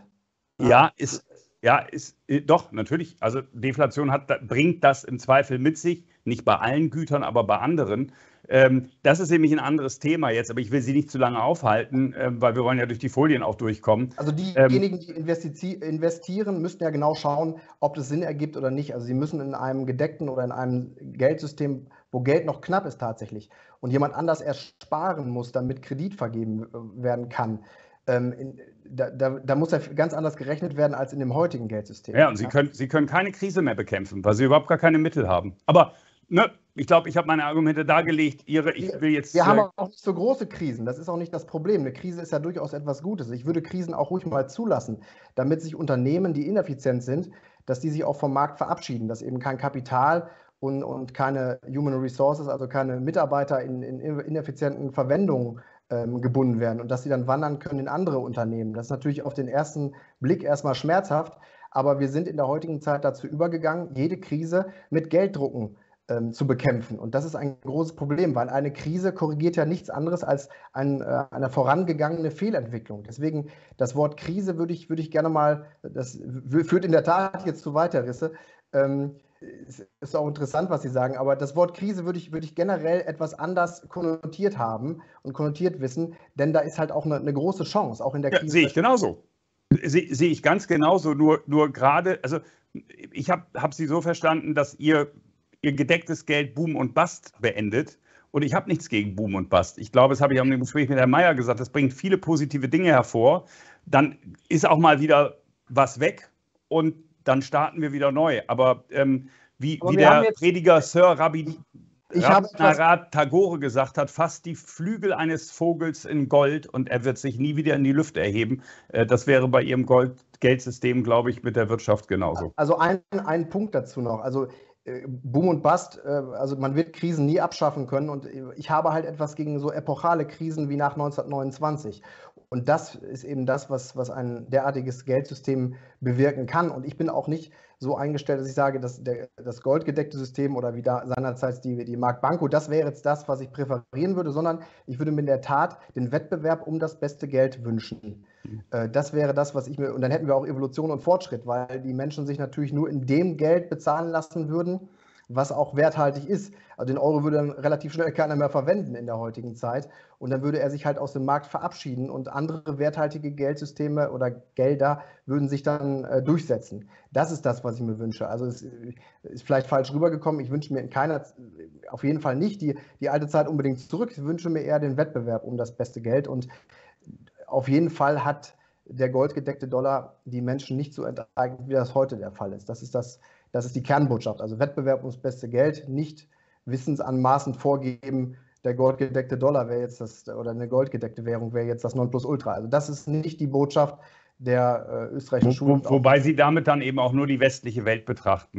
Doch, natürlich. Also Deflation bringt das im Zweifel mit sich, nicht bei allen Gütern, aber bei anderen. Das ist nämlich ein anderes Thema jetzt, aber ich will Sie nicht zu lange aufhalten, weil wir wollen ja durch die Folien auch durchkommen. Also diejenigen, die investieren, müssten ja genau schauen, ob das Sinn ergibt oder nicht. Also sie müssen in einem gedeckten oder in einem Geldsystem, wo Geld noch knapp ist tatsächlich und jemand anders erst sparen muss, damit Kredit vergeben werden kann, da muss ja ganz anders gerechnet werden als in dem heutigen Geldsystem. Ja, und Sie können keine Krise mehr bekämpfen, weil Sie überhaupt gar keine Mittel haben. Aber ich glaube, ich habe meine Argumente dargelegt. Wir haben auch nicht so große Krisen. Das ist auch nicht das Problem. Eine Krise ist ja durchaus etwas Gutes. Ich würde Krisen auch ruhig mal zulassen, damit sich Unternehmen, die ineffizient sind, dass die sich auch vom Markt verabschieden, dass eben kein Kapital und keine Human Resources, also keine Mitarbeiter in ineffizienten Verwendungen gebunden werden und dass sie dann wandern können in andere Unternehmen. Das ist natürlich auf den ersten Blick erstmal schmerzhaft, aber wir sind in der heutigen Zeit dazu übergegangen, jede Krise mit Gelddrucken zu bekämpfen. Und das ist ein großes Problem, weil eine Krise korrigiert ja nichts anderes als eine vorangegangene Fehlentwicklung. Deswegen das Wort Krise würde ich gerne mal, das führt in der Tat jetzt zu Weiterrisse, ist auch interessant, was Sie sagen, aber das Wort Krise würde ich generell etwas anders konnotiert haben und konnotiert wissen, denn da ist halt auch eine große Chance, auch in der Krise. Sehe ich genauso. Sehe ich ganz genauso, nur gerade, also ich hab Sie so verstanden, dass Ihr gedecktes Geld Boom und Bust beendet. Und ich habe nichts gegen Boom und Bust. Ich glaube, das habe ich auch im Gespräch mit Herrn Mayer gesagt, das bringt viele positive Dinge hervor. Dann ist auch mal wieder was weg und dann starten wir wieder neu. Aber wie der Prediger Sir Rabindranath Tagore gesagt hat, fasst die Flügel eines Vogels in Gold und er wird sich nie wieder in die Lüfte erheben. Das wäre bei Ihrem Geldsystem, glaube ich, mit der Wirtschaft genauso. Also ein Punkt dazu noch. Also Boom und Bust, also man wird Krisen nie abschaffen können und ich habe halt etwas gegen so epochale Krisen wie nach 1929 und das ist eben das, was ein derartiges Geldsystem bewirken kann und ich bin auch nicht so eingestellt, dass ich sage, dass das goldgedeckte System oder wie da seinerzeit die Mark Banco, das wäre jetzt das, was ich präferieren würde, sondern ich würde mir in der Tat den Wettbewerb um das beste Geld wünschen. Das wäre das, was ich mir, und dann hätten wir auch Evolution und Fortschritt, weil die Menschen sich natürlich nur in dem Geld bezahlen lassen würden, was auch werthaltig ist. Also den Euro würde dann relativ schnell keiner mehr verwenden in der heutigen Zeit und dann würde er sich halt aus dem Markt verabschieden und andere werthaltige Geldsysteme oder Gelder würden sich dann durchsetzen. Das ist das, was ich mir wünsche. Also es ist vielleicht falsch rübergekommen. Ich wünsche mir auf jeden Fall nicht die alte Zeit unbedingt zurück. Ich wünsche mir eher den Wettbewerb um das beste Geld und auf jeden Fall hat der goldgedeckte Dollar die Menschen nicht so enteignet, wie das heute der Fall ist. Das ist die Kernbotschaft. Also Wettbewerb ums beste Geld, nicht wissensanmaßend vorgeben, der goldgedeckte Dollar wäre jetzt oder eine goldgedeckte Währung wäre jetzt das Nonplusultra. Also das ist nicht die Botschaft der österreichischen Schule. Wobei Sie damit dann eben auch nur die westliche Welt betrachten,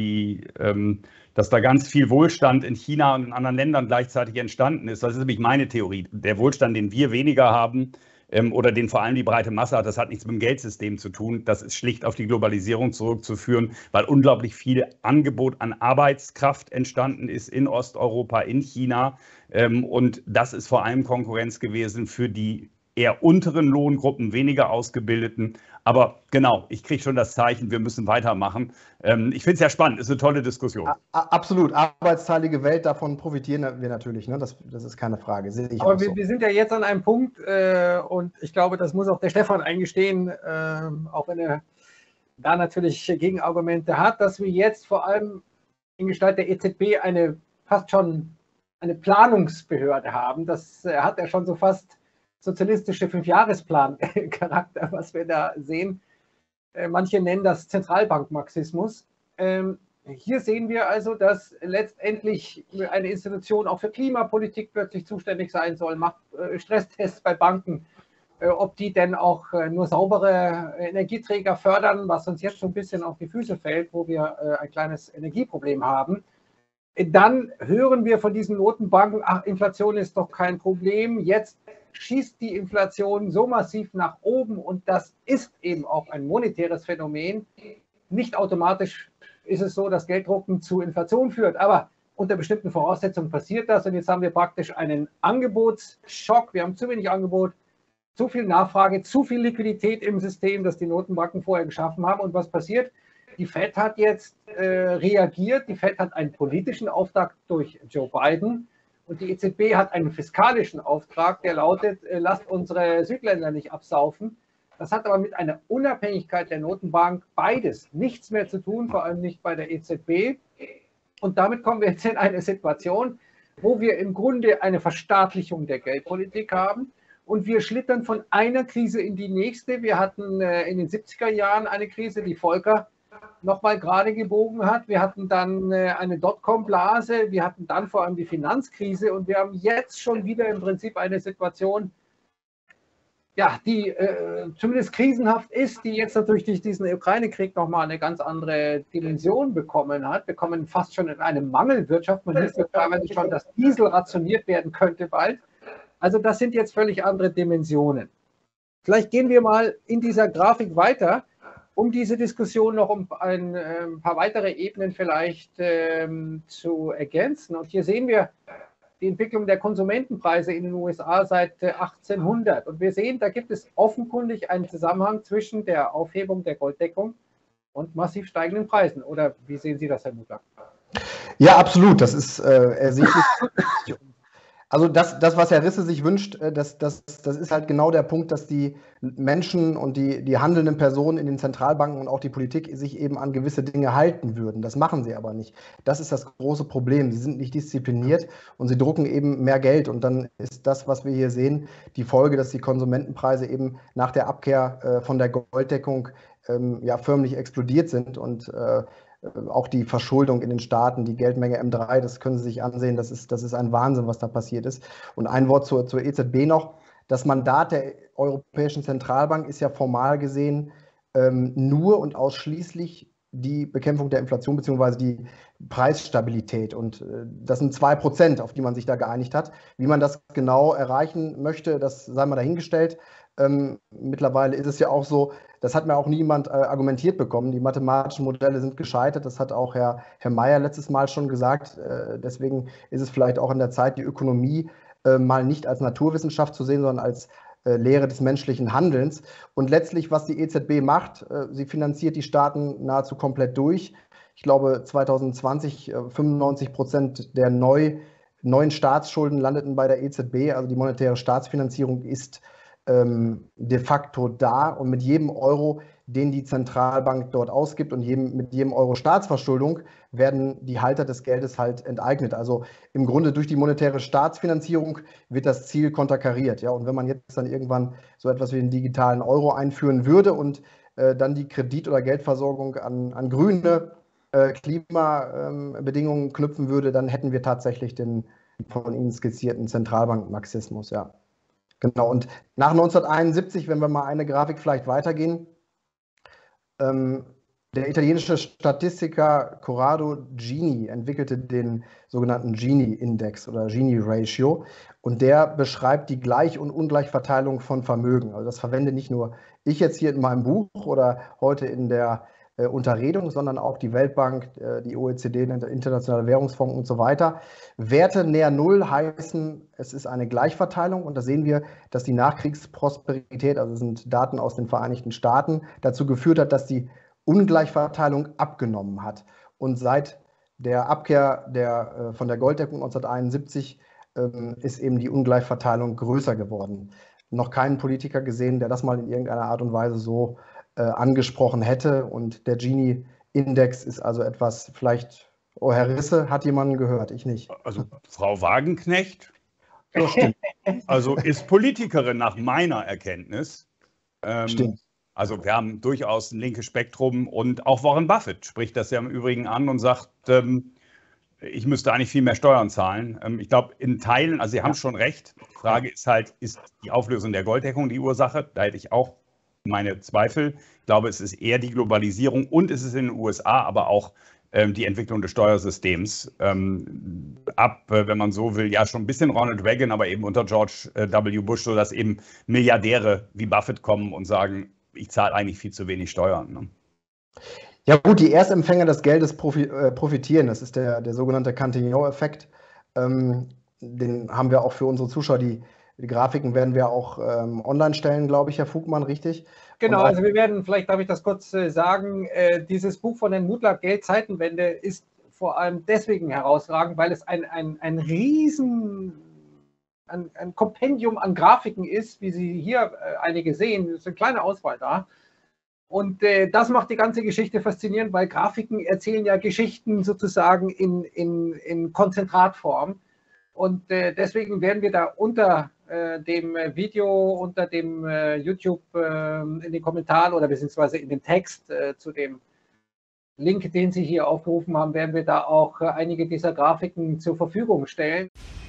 ne? Dass da ganz viel Wohlstand in China und in anderen Ländern gleichzeitig entstanden ist. Das ist nämlich meine Theorie. Der Wohlstand, den wir weniger haben, oder den vor allem die breite Masse hat, das hat nichts mit dem Geldsystem zu tun. Das ist schlicht auf die Globalisierung zurückzuführen, weil unglaublich viel Angebot an Arbeitskraft entstanden ist in Osteuropa, in China. Und das ist vor allem Konkurrenz gewesen für die eher unteren Lohngruppen, weniger ausgebildeten. Aber genau, ich kriege schon das Zeichen, wir müssen weitermachen. Ich finde es ja spannend, ist eine tolle Diskussion. Absolut, arbeitsteilige Welt, davon profitieren wir natürlich, ne? Das ist keine Frage. Aber wir sind ja jetzt an einem Punkt und ich glaube, das muss auch der Stefan eingestehen, auch wenn er da natürlich Gegenargumente hat, dass wir jetzt vor allem in Gestalt der EZB fast schon eine Planungsbehörde haben. Das hat ja schon so fast sozialistische Fünfjahresplan-Charakter, was wir da sehen. Manche nennen das Zentralbankmarxismus. Hier sehen wir also, dass letztendlich eine Institution auch für Klimapolitik plötzlich zuständig sein soll, macht Stresstests bei Banken ob die denn auch nur saubere Energieträger fördern, was uns jetzt so ein bisschen auf die Füße fällt, wo wir ein kleines Energieproblem haben. Dann hören wir von diesen Notenbanken, ach, Inflation ist doch kein Problem. Jetzt schießt die Inflation so massiv nach oben und das ist eben auch ein monetäres Phänomen. Nicht automatisch ist es so, dass Gelddrucken zu Inflation führt, aber unter bestimmten Voraussetzungen passiert das und jetzt haben wir praktisch einen Angebotsschock. Wir haben zu wenig Angebot, zu viel Nachfrage, zu viel Liquidität im System, das die Notenbanken vorher geschaffen haben. Und was passiert? Die Fed hat jetzt reagiert. Die Fed hat einen politischen Auftrag durch Joe Biden und die EZB hat einen fiskalischen Auftrag, der lautet, lasst unsere Südländer nicht absaufen. Das hat aber mit einer Unabhängigkeit der Notenbank beides nichts mehr zu tun, vor allem nicht bei der EZB. Und damit kommen wir jetzt in eine Situation, wo wir im Grunde eine Verstaatlichung der Geldpolitik haben. Und wir schlittern von einer Krise in die nächste. Wir hatten in den 70er Jahren eine Krise, die Volcker nochmal gerade gebogen hat. Wir hatten dann eine Dotcom-Blase. Wir hatten dann vor allem die Finanzkrise. Und wir haben jetzt schon wieder im Prinzip eine Situation, ja, die zumindest krisenhaft ist, die jetzt natürlich durch diesen Ukraine-Krieg nochmal eine ganz andere Dimension bekommen hat. Wir kommen fast schon in eine Mangelwirtschaft. Man hört ja teilweise schon, dass Diesel rationiert werden könnte bald. Also das sind jetzt völlig andere Dimensionen. Vielleicht gehen wir mal in dieser Grafik weiter, um diese Diskussion noch um ein paar weitere Ebenen vielleicht zu ergänzen. Und hier sehen wir die Entwicklung der Konsumentenpreise in den USA seit 1800. Und wir sehen, da gibt es offenkundig einen Zusammenhang zwischen der Aufhebung der Golddeckung und massiv steigenden Preisen. Oder wie sehen Sie das, Herr Mutler? Ja, absolut. Das ist ersichtlich. Also das, was Herr Risse sich wünscht, das ist halt genau der Punkt, dass die Menschen und die handelnden Personen in den Zentralbanken und auch die Politik sich eben an gewisse Dinge halten würden. Das machen sie aber nicht. Das ist das große Problem. Sie sind nicht diszipliniert und sie drucken eben mehr Geld. Und dann ist das, was wir hier sehen, die Folge, dass die Konsumentenpreise eben nach der Abkehr von der Golddeckung ja förmlich explodiert sind und auch die Verschuldung in den Staaten, die Geldmenge M3, das können Sie sich ansehen, das ist ein Wahnsinn, was da passiert ist. Und ein Wort zur EZB noch. Das Mandat der Europäischen Zentralbank ist ja formal gesehen nur und ausschließlich die Bekämpfung der Inflation bzw. die Preisstabilität. Und das sind 2%, auf die man sich da geeinigt hat. Wie man das genau erreichen möchte, das sei mal dahingestellt. Mittlerweile ist es ja auch so, das hat mir auch niemand argumentiert bekommen. Die mathematischen Modelle sind gescheitert. Das hat auch Herr Mayer letztes Mal schon gesagt. Deswegen ist es vielleicht auch an der Zeit, die Ökonomie mal nicht als Naturwissenschaft zu sehen, sondern als Lehre des menschlichen Handelns. Und letztlich, was die EZB macht, sie finanziert die Staaten nahezu komplett durch. Ich glaube, 2020 95% der neuen Staatsschulden landeten bei der EZB. Also die monetäre Staatsfinanzierung ist de facto da und mit jedem Euro, den die Zentralbank dort ausgibt und mit jedem Euro Staatsverschuldung werden die Halter des Geldes halt enteignet. Also im Grunde durch die monetäre Staatsfinanzierung wird das Ziel konterkariert. Ja? Und wenn man jetzt dann irgendwann so etwas wie den digitalen Euro einführen würde und dann die Kredit- oder Geldversorgung an grüne Klimabedingungen knüpfen würde, dann hätten wir tatsächlich den von Ihnen skizzierten Zentralbankmarxismus, ja. Genau, und nach 1971, wenn wir mal eine Grafik vielleicht weitergehen, der italienische Statistiker Corrado Gini entwickelte den sogenannten Gini-Index oder Gini-Ratio und der beschreibt die Gleich- und Ungleichverteilung von Vermögen. Also das verwende nicht nur ich jetzt hier in meinem Buch oder heute in der Unterredung, sondern auch die Weltbank, die OECD, der Internationale Währungsfonds und so weiter. Werte näher Null heißen, es ist eine Gleichverteilung und da sehen wir, dass die Nachkriegsprosperität, also das sind Daten aus den Vereinigten Staaten, dazu geführt hat, dass die Ungleichverteilung abgenommen hat. Und seit der Abkehr von der Golddeckung 1971 ist eben die Ungleichverteilung größer geworden. Noch keinen Politiker gesehen, der das mal in irgendeiner Art und Weise so angesprochen hätte. Und der Gini-Index ist also etwas, vielleicht, oh, Herr Risse, hat jemanden gehört, ich nicht. Also Frau Wagenknecht, Ja, stimmt. also ist Politikerin nach meiner Erkenntnis. Stimmt. Also wir haben durchaus ein linkes Spektrum und auch Warren Buffett spricht das ja im Übrigen an und sagt, ich müsste eigentlich viel mehr Steuern zahlen. Ich glaube, in Teilen, also Sie haben schon recht. Die Frage ist halt, ist die Auflösung der Golddeckung die Ursache? Da hätte ich auch meine Zweifel. Ich glaube, es ist eher die Globalisierung und es ist in den USA aber auch die Entwicklung des Steuersystems. Wenn man so will, ja schon ein bisschen Ronald Reagan, aber eben unter George W. Bush, sodass eben Milliardäre wie Buffett kommen und sagen, ich zahle eigentlich viel zu wenig Steuern. Ne? Ja gut, die Erstempfänger des Geldes profitieren. Das ist der sogenannte Cantillon-Effekt. Den haben wir auch für unsere Zuschauer. Die Grafiken werden wir auch online stellen, glaube ich, Herr Fugmann, richtig? Genau, also wir werden, vielleicht darf ich das kurz sagen, dieses Buch von Herrn Mutlak, Geldzeitenwende, ist vor allem deswegen herausragend, weil es ein Kompendium an Grafiken ist, wie Sie hier einige sehen. Es ist eine kleine Auswahl da. Und das macht die ganze Geschichte faszinierend, weil Grafiken erzählen ja Geschichten sozusagen in Konzentratform. Und deswegen werden wir da unter dem Video, unter dem YouTube in den Kommentaren oder beziehungsweise in dem Text zu dem Link, den Sie hier aufgerufen haben, werden wir da auch einige dieser Grafiken zur Verfügung stellen.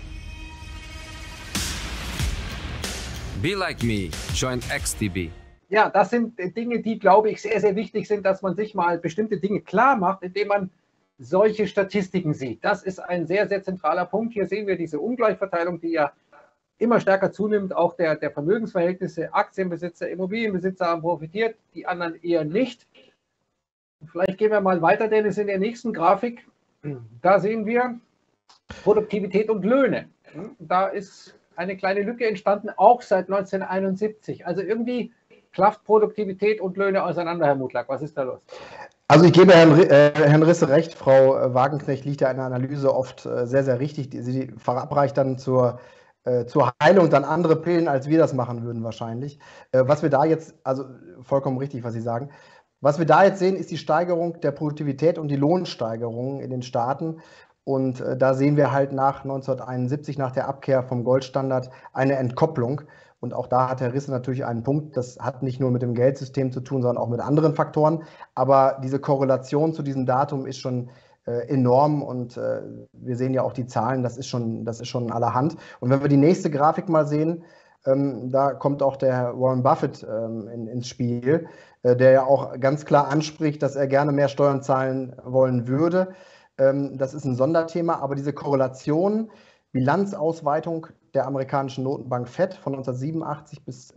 Be like me, join XTB. Ja, das sind Dinge, die, glaube ich, sehr, sehr wichtig sind, dass man sich mal bestimmte Dinge klar macht, indem man solche Statistiken sieht. Das ist ein sehr, sehr zentraler Punkt. Hier sehen wir diese Ungleichverteilung, die ja immer stärker zunimmt, auch der Vermögensverhältnisse. Aktienbesitzer, Immobilienbesitzer haben profitiert, die anderen eher nicht. Vielleicht gehen wir mal weiter, Dennis, in der nächsten Grafik. Da sehen wir Produktivität und Löhne. Da ist eine kleine Lücke entstanden, auch seit 1971. Also irgendwie klafft Produktivität und Löhne auseinander, Herr Mutlak. Was ist da los? Also ich gebe Herrn Risse recht, Frau Wagenknecht liegt ja in der Analyse oft sehr, sehr richtig. Sie verabreicht dann zur Heilung dann andere Pillen, als wir das machen würden wahrscheinlich. Was wir da jetzt, also vollkommen richtig, was Sie sagen, was wir da jetzt sehen, ist die Steigerung der Produktivität und die Lohnsteigerung in den Staaten. Und da sehen wir halt nach 1971, nach der Abkehr vom Goldstandard, eine Entkopplung. Und auch da hat Herr Risse natürlich einen Punkt. Das hat nicht nur mit dem Geldsystem zu tun, sondern auch mit anderen Faktoren. Aber diese Korrelation zu diesem Datum ist schon enorm. Und wir sehen ja auch die Zahlen, das ist schon allerhand. Und wenn wir die nächste Grafik mal sehen, da kommt auch der Warren Buffett ins Spiel, der ja auch ganz klar anspricht, dass er gerne mehr Steuern zahlen wollen würde. Das ist ein Sonderthema, aber diese Korrelation, Bilanzausweitung der amerikanischen Notenbank Fed von 1987 bis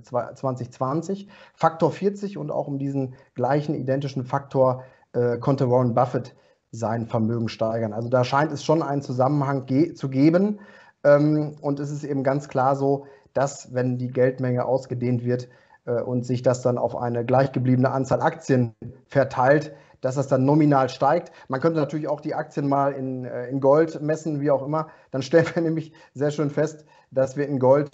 2020, Faktor 40 und auch um diesen gleichen identischen Faktor konnte Warren Buffett sein Vermögen steigern. Also da scheint es schon einen Zusammenhang zu geben und es ist eben ganz klar so, dass wenn die Geldmenge ausgedehnt wird und sich das dann auf eine gleichgebliebene Anzahl Aktien verteilt, dass das dann nominal steigt. Man könnte natürlich auch die Aktien mal in Gold messen, wie auch immer. Dann stellen wir nämlich sehr schön fest, dass wir in Gold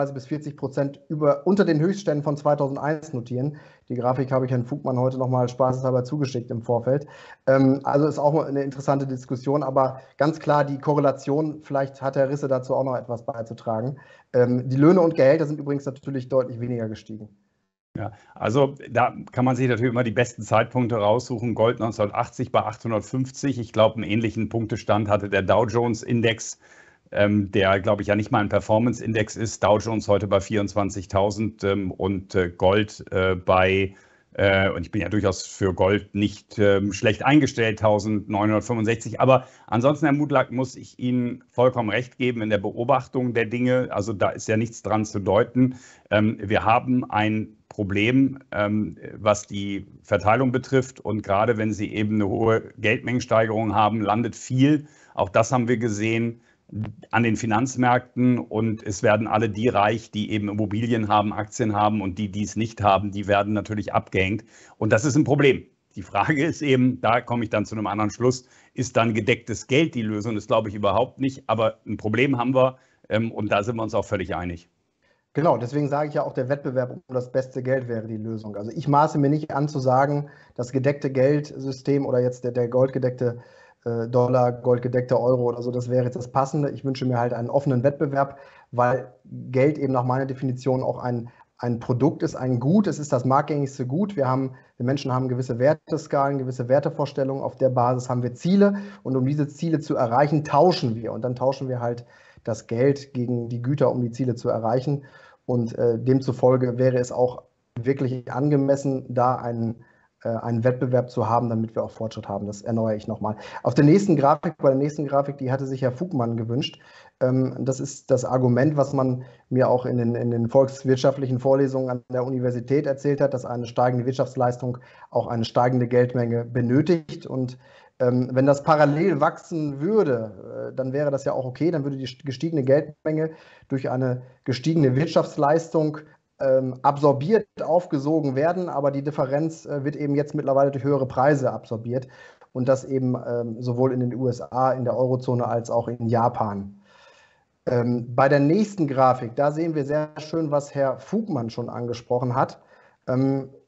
35-40% unter den Höchstständen von 2001 notieren. Die Grafik habe ich Herrn Fugmann heute nochmal spaßeshalber zugeschickt im Vorfeld. Also ist auch eine interessante Diskussion, aber ganz klar die Korrelation, vielleicht hat Herr Risse dazu auch noch etwas beizutragen. Die Löhne und Gehälter sind übrigens natürlich deutlich weniger gestiegen. Ja, also da kann man sich natürlich immer die besten Zeitpunkte raussuchen. Gold 1980 bei 850. Ich glaube, einen ähnlichen Punktestand hatte der Dow Jones Index, der, glaube ich, ja nicht mal ein Performance-Index ist. Dow Jones heute bei 24.000 und Gold bei, und ich bin ja durchaus für Gold nicht schlecht eingestellt, 1.965. Aber ansonsten, Herr Mutlak, muss ich Ihnen vollkommen recht geben in der Beobachtung der Dinge. Also da ist ja nichts dran zu deuten. Wir haben ein Problem, was die Verteilung betrifft. Und gerade wenn Sie eben eine hohe Geldmengensteigerung haben, landet viel, auch das haben wir gesehen, an den Finanzmärkten. Und es werden alle die reich, die eben Immobilien haben, Aktien haben und die es nicht haben, die werden natürlich abgehängt. Und das ist ein Problem. Die Frage ist eben, da komme ich dann zu einem anderen Schluss, ist dann gedecktes Geld die Lösung? Das glaube ich überhaupt nicht. Aber ein Problem haben wir und da sind wir uns auch völlig einig. Genau, deswegen sage ich ja auch, der Wettbewerb um das beste Geld wäre die Lösung. Also ich maße mir nicht an zu sagen, das gedeckte Geldsystem oder jetzt der goldgedeckte Dollar, goldgedeckter Euro oder so, das wäre jetzt das Passende. Ich wünsche mir halt einen offenen Wettbewerb, weil Geld eben nach meiner Definition auch ein ein Produkt ist ein Gut, es ist das marktgängigste Gut. Wir Menschen haben gewisse Werteskalen, gewisse Wertevorstellungen. Auf der Basis haben wir Ziele und um diese Ziele zu erreichen, tauschen wir. Und dann tauschen wir halt das Geld gegen die Güter, um die Ziele zu erreichen. Und demzufolge wäre es auch wirklich angemessen, da einen Wettbewerb zu haben, damit wir auch Fortschritt haben. Das erneuere ich nochmal. Bei der nächsten Grafik, die hatte sich Herr Fugmann gewünscht. Das ist das Argument, was man mir auch in den volkswirtschaftlichen Vorlesungen an der Universität erzählt hat, dass eine steigende Wirtschaftsleistung auch eine steigende Geldmenge benötigt. Und wenn das parallel wachsen würde, dann wäre das ja auch okay. Dann würde die gestiegene Geldmenge durch eine gestiegene Wirtschaftsleistung absorbiert, aufgesogen werden, aber die Differenz wird eben jetzt mittlerweile durch höhere Preise absorbiert und das eben sowohl in den USA, in der Eurozone als auch in Japan. Bei der nächsten Grafik, da sehen wir sehr schön, was Herr Fugmann schon angesprochen hat. Das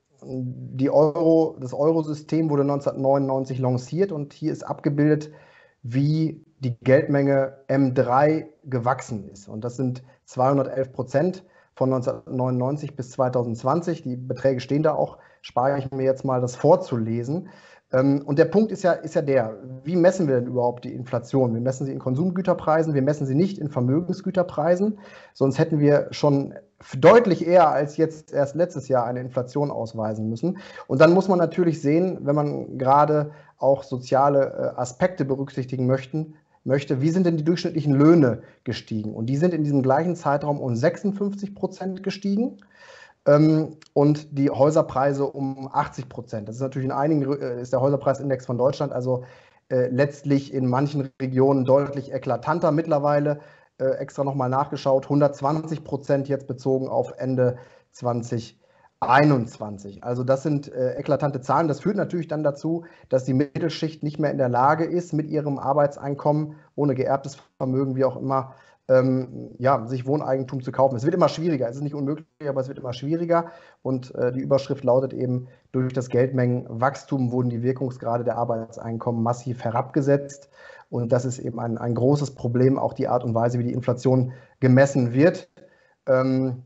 Eurosystem wurde 1999 lanciert und hier ist abgebildet, wie die Geldmenge M3 gewachsen ist. Und das sind 211% von 1999 bis 2020. Die Beträge stehen da auch, spare ich mir jetzt mal, das vorzulesen. Und der Punkt ist ja der, wie messen wir denn überhaupt die Inflation? Wir messen sie in Konsumgüterpreisen, wir messen sie nicht in Vermögensgüterpreisen, sonst hätten wir schon deutlich eher als jetzt erst letztes Jahr eine Inflation ausweisen müssen. Und dann muss man natürlich sehen, wenn man gerade auch soziale Aspekte berücksichtigen möchte, wie sind denn die durchschnittlichen Löhne gestiegen? Und die sind in diesem gleichen Zeitraum um 56% gestiegen. Und die Häuserpreise um 80%. Das ist natürlich in einigen, ist der Häuserpreisindex von Deutschland also letztlich in manchen Regionen deutlich eklatanter mittlerweile. Extra nochmal nachgeschaut, 120% jetzt bezogen auf Ende 2021. Also das sind eklatante Zahlen. Das führt natürlich dann dazu, dass die Mittelschicht nicht mehr in der Lage ist, mit ihrem Arbeitseinkommen, ohne geerbtes Vermögen, wie auch immer, sich Wohneigentum zu kaufen. Es wird immer schwieriger. Es ist nicht unmöglich, aber es wird immer schwieriger. Und die Überschrift lautet eben, durch das Geldmengenwachstum wurden die Wirkungsgrade der Arbeitseinkommen massiv herabgesetzt. Und das ist eben ein großes Problem, auch die Art und Weise, wie die Inflation gemessen wird. Wenn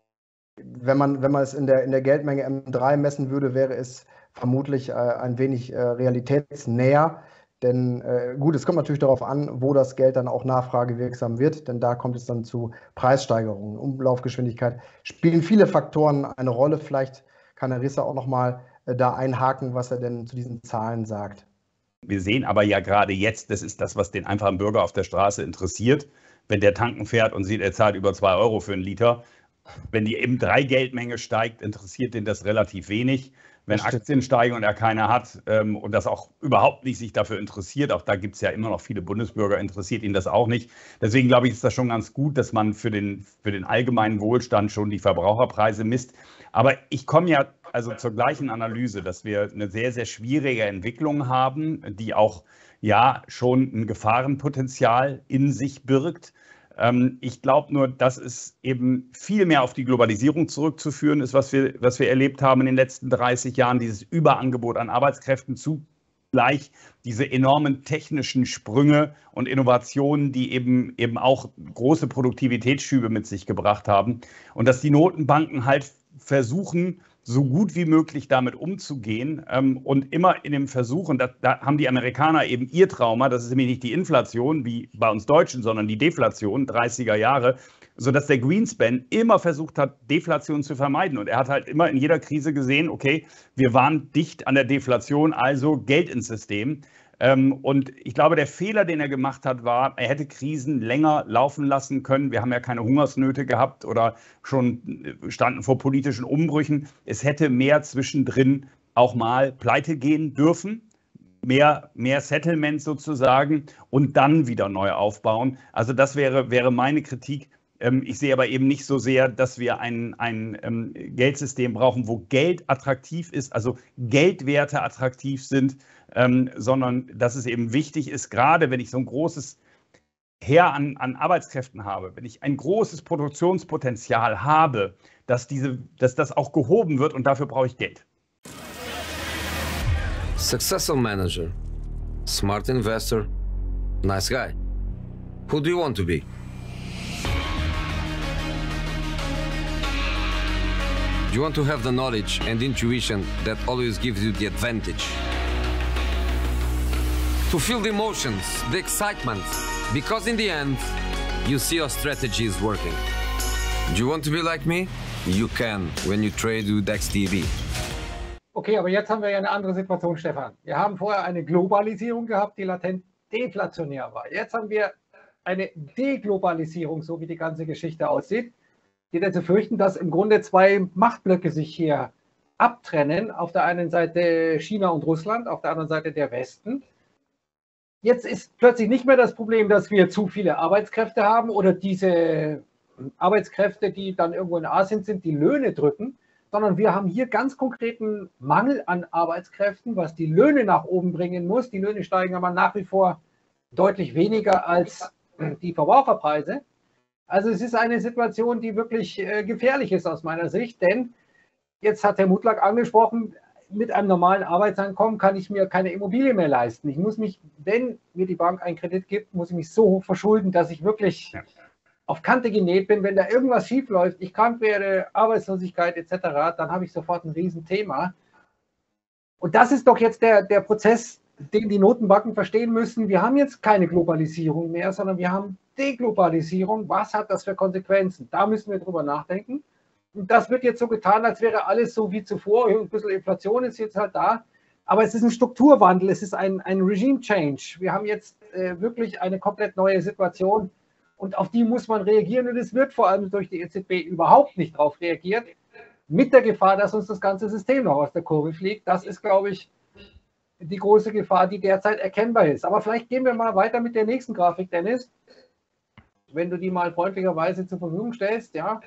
man es in der Geldmenge M3 messen würde, wäre es vermutlich ein wenig realitätsnäher. Denn gut, es kommt natürlich darauf an, wo das Geld dann auch nachfragewirksam wird, denn da kommt es dann zu Preissteigerungen. Umlaufgeschwindigkeit spielen viele Faktoren eine Rolle. Vielleicht kann Herr Risser auch noch mal da einhaken, was er denn zu diesen Zahlen sagt. Wir sehen aber ja gerade jetzt, das ist das, was den einfachen Bürger auf der Straße interessiert, wenn der tanken fährt und sieht, er zahlt über 2 Euro für einen Liter. Wenn die M3-Geldmenge steigt, interessiert den das relativ wenig. Wenn Aktien steigen und er keine hat und das auch überhaupt nicht sich dafür interessiert, auch da gibt es ja immer noch viele Bundesbürger, interessiert ihn das auch nicht. Deswegen glaube ich, ist das schon ganz gut, dass man für den allgemeinen Wohlstand schon die Verbraucherpreise misst. Aber ich komme ja also zur gleichen Analyse, dass wir eine sehr, sehr schwierige Entwicklung haben, die auch ja schon ein Gefahrenpotenzial in sich birgt. Ich glaube nur, dass es eben viel mehr auf die Globalisierung zurückzuführen ist, was wir erlebt haben in den letzten 30 Jahren, dieses Überangebot an Arbeitskräften, zugleich diese enormen technischen Sprünge und Innovationen, die eben auch große Produktivitätsschübe mit sich gebracht haben. Und dass die Notenbanken halt versuchen, so gut wie möglich damit umzugehen und immer in dem Versuch, und da haben die Amerikaner eben ihr Trauma, das ist nämlich nicht die Inflation wie bei uns Deutschen, sondern die Deflation, 30er Jahre, sodass der Greenspan immer versucht hat, Deflation zu vermeiden. Und er hat halt immer in jeder Krise gesehen, okay, wir waren dicht an der Deflation, also Geld ins System. Und ich glaube, der Fehler, den er gemacht hat, war, er hätte Krisen länger laufen lassen können. Wir haben ja keine Hungersnöte gehabt oder standen vor politischen Umbrüchen. Es hätte mehr zwischendrin auch mal pleite gehen dürfen. Mehr Settlement sozusagen und dann wieder neu aufbauen. Also das wäre meine Kritik. Ich sehe aber eben nicht so sehr, dass wir ein Geldsystem brauchen, wo Geld attraktiv ist, also Geldwerte attraktiv sind, sondern dass es eben wichtig ist, gerade wenn ich so ein großes Heer an Arbeitskräften habe, wenn ich ein großes Produktionspotenzial habe, dass das auch gehoben wird und dafür brauche ich Geld. Successful manager, smart investor, nice guy. Who do you want to be? You want to have the knowledge and intuition that always gives you the advantage. To feel the emotions, the excitement, because in the end, you see your strategy is working. Do you want to be like me? You can when you trade with XTB. Okay, aber jetzt haben wir ja eine andere Situation, Stefan. Wir haben vorher eine Globalisierung gehabt, die latent deflationär war. Jetzt haben wir eine Deglobalisierung, so wie die ganze Geschichte aussieht, die dazu fürchten, dass im Grunde zwei Machtblöcke sich hier abtrennen. Auf der einen Seite China und Russland, auf der anderen Seite der Westen. Jetzt ist plötzlich nicht mehr das Problem, dass wir zu viele Arbeitskräfte haben oder diese Arbeitskräfte, die dann irgendwo in Asien sind, die Löhne drücken, sondern wir haben hier ganz konkreten Mangel an Arbeitskräften, was die Löhne nach oben bringen muss. Die Löhne steigen aber nach wie vor deutlich weniger als die Verbraucherpreise. Also es ist eine Situation, die wirklich gefährlich ist aus meiner Sicht, denn jetzt hat Herr Mutlak angesprochen, mit einem normalen Arbeitseinkommen kann ich mir keine Immobilie mehr leisten. Ich muss mich, wenn mir die Bank einen Kredit gibt, muss ich mich so hoch verschulden, dass ich wirklich auf Kante genäht bin. Wenn da irgendwas schief läuft, ich krank werde, Arbeitslosigkeit etc., dann habe ich sofort ein Riesenthema. Und das ist doch jetzt der Prozess, den die Notenbanken verstehen müssen. Wir haben jetzt keine Globalisierung mehr, sondern wir haben Deglobalisierung. Was hat das für Konsequenzen? Da müssen wir drüber nachdenken. Und das wird jetzt so getan, als wäre alles so wie zuvor. Ein bisschen Inflation ist jetzt halt da. Aber es ist ein Strukturwandel, es ist ein Regime-Change. Wir haben jetzt wirklich eine komplett neue Situation. Und auf die muss man reagieren. Und es wird vor allem durch die EZB überhaupt nicht darauf reagiert. Mit der Gefahr, dass uns das ganze System noch aus der Kurve fliegt. Das ist, glaube ich, die große Gefahr, die derzeit erkennbar ist. Aber vielleicht gehen wir mal weiter mit der nächsten Grafik, Dennis. Wenn du die mal freundlicherweise zur Verfügung stellst, ja.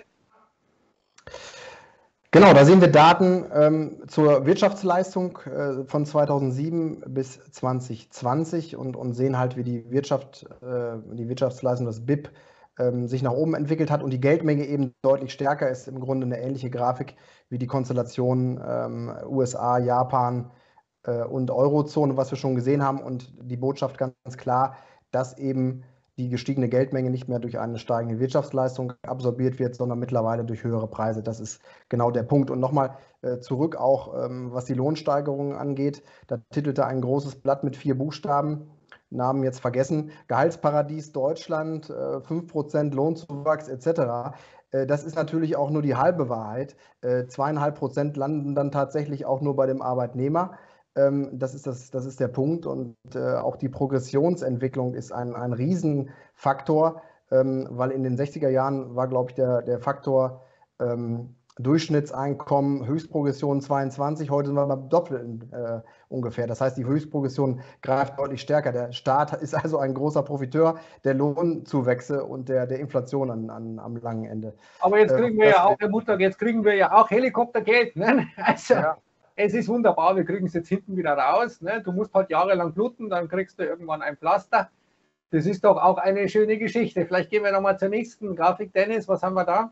Genau, da sehen wir Daten zur Wirtschaftsleistung von 2007 bis 2020 und sehen halt, wie die Wirtschaftsleistung, das BIP, sich nach oben entwickelt hat und die Geldmenge eben deutlich stärker ist. Im Grunde eine ähnliche Grafik wie die Konstellation USA, Japan und Eurozone, was wir schon gesehen haben. Und die Botschaft ganz klar, dass eben die gestiegene Geldmenge nicht mehr durch eine steigende Wirtschaftsleistung absorbiert wird, sondern mittlerweile durch höhere Preise. Das ist genau der Punkt. Und nochmal zurück auch, was die Lohnsteigerungen angeht. Da titelte ein großes Blatt mit 4 Buchstaben, Namen jetzt vergessen, Gehaltsparadies Deutschland, 5% Lohnzuwachs etc. Das ist natürlich auch nur die halbe Wahrheit. 2,5% landen dann tatsächlich auch nur bei dem Arbeitnehmer. Das ist der Punkt und auch die Progressionsentwicklung ist ein Riesenfaktor, weil in den 60er Jahren war, glaube ich, der Faktor Durchschnittseinkommen, Höchstprogression 22, heute sind wir beim Doppelten ungefähr. Das heißt, die Höchstprogression greift deutlich stärker. Der Staat ist also ein großer Profiteur der Lohnzuwächse und der Inflation am langen Ende. Aber jetzt kriegen wir ja auch, Herr Mutlak, jetzt kriegen wir ja auch Helikoptergeld. Ne? Also, ja. Es ist wunderbar, wir kriegen es jetzt hinten wieder raus. Ne? Du musst halt jahrelang bluten, dann kriegst du irgendwann ein Pflaster. Das ist doch auch eine schöne Geschichte. Vielleicht gehen wir nochmal zur nächsten Grafik. Dennis, was haben wir da?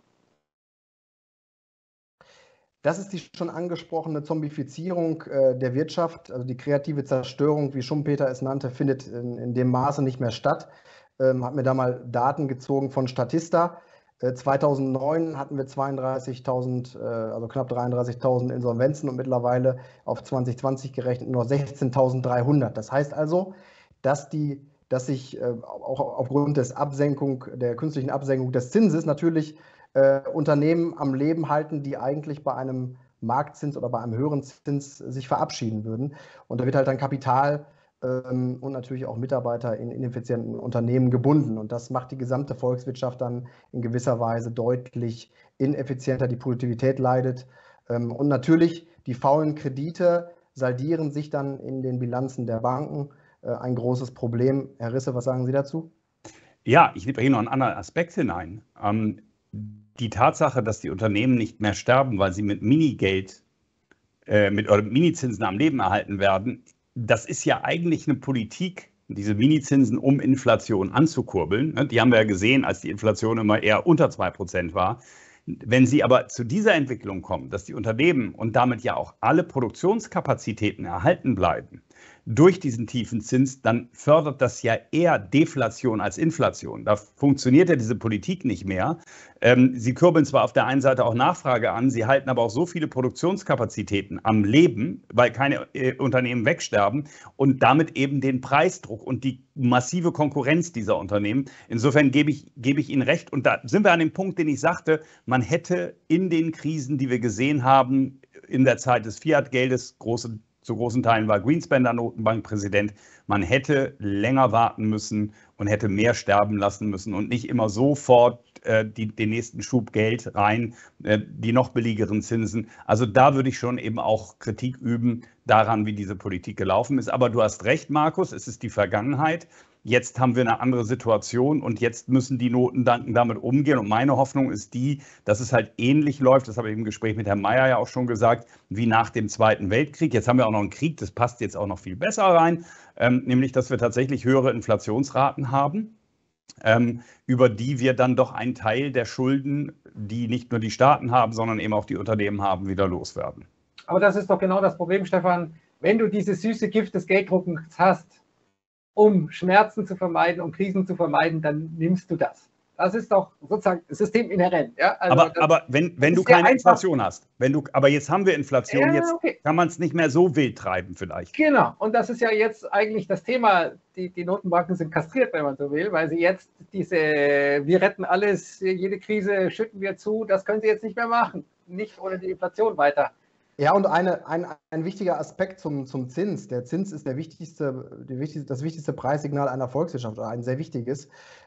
Das ist die schon angesprochene Zombifizierung der Wirtschaft, also die kreative Zerstörung, wie Schumpeter es nannte, findet in dem Maße nicht mehr statt. Hat mir da mal Daten gezogen von Statista. 2009 hatten wir 32.000, also knapp 33.000 Insolvenzen und mittlerweile auf 2020 gerechnet nur 16.300. Das heißt also, dass sich auch aufgrund der künstlichen Absenkung des Zinses natürlich Unternehmen am Leben halten, die eigentlich bei einem Marktzins oder bei einem höheren Zins sich verabschieden würden. Und da wird halt dann Kapital und natürlich auch Mitarbeiter in ineffizienten Unternehmen gebunden. Und das macht die gesamte Volkswirtschaft dann in gewisser Weise deutlich ineffizienter. Die Produktivität leidet. Und natürlich die faulen Kredite saldieren sich dann in den Bilanzen der Banken. Ein großes Problem. Herr Risse, was sagen Sie dazu? Ja, ich nehme hier noch einen anderen Aspekt hinein. Die Tatsache, dass die Unternehmen nicht mehr sterben, weil sie mit Minigeld, mit Minizinsen am Leben erhalten werden, das ist ja eigentlich eine Politik, diese Minizinsen, um Inflation anzukurbeln. Die haben wir ja gesehen, als die Inflation immer eher unter 2% war. Wenn Sie aber zu dieser Entwicklung kommen, dass die Unternehmen und damit ja auch alle Produktionskapazitäten erhalten bleiben, durch diesen tiefen Zins, dann fördert das ja eher Deflation als Inflation. Da funktioniert ja diese Politik nicht mehr. Sie kurbeln zwar auf der einen Seite auch Nachfrage an, sie halten aber auch so viele Produktionskapazitäten am Leben, weil keine Unternehmen wegsterben und damit eben den Preisdruck und die massive Konkurrenz dieser Unternehmen. Insofern gebe ich Ihnen recht. Und da sind wir an dem Punkt, den ich sagte, man hätte in den Krisen, die wir gesehen haben, in der Zeit des Fiat-Geldes, zu großen Teilen war Greenspan der Notenbankpräsident. Man hätte länger warten müssen und hätte mehr sterben lassen müssen und nicht immer sofort den nächsten Schub Geld rein, die noch billigeren Zinsen. Also da würde ich schon eben auch Kritik üben daran, wie diese Politik gelaufen ist. Aber du hast recht, Markus, es ist die Vergangenheit. Jetzt haben wir eine andere Situation und jetzt müssen die Notenbanken damit umgehen. Und meine Hoffnung ist die, dass es halt ähnlich läuft, das habe ich im Gespräch mit Herrn Mayer ja auch schon gesagt, wie nach dem Zweiten Weltkrieg. Jetzt haben wir auch noch einen Krieg, das passt jetzt auch noch viel besser rein, nämlich dass wir tatsächlich höhere Inflationsraten haben, über die wir dann doch einen Teil der Schulden, die nicht nur die Staaten haben, sondern eben auch die Unternehmen haben, wieder loswerden. Aber das ist doch genau das Problem, Stefan. Wenn du dieses süße Gift des Gelddruckens hast, um Schmerzen zu vermeiden, um Krisen zu vermeiden, dann nimmst du das. Das ist doch sozusagen systeminhärent. Ja? Also aber wenn du keine Inflation hast, aber jetzt haben wir Inflation, ja, jetzt okay, kann man es nicht mehr so wild treiben vielleicht. Genau, und das ist ja jetzt eigentlich das Thema. Die Notenbanken sind kastriert, wenn man so will, weil sie jetzt wir retten alles, jede Krise schütten wir zu, das können sie jetzt nicht mehr machen. Nicht ohne die Inflation weiter. Ja, und ein wichtiger Aspekt zum Zins. Der Zins ist das wichtigste Preissignal einer Volkswirtschaft, oder ein sehr wichtiges.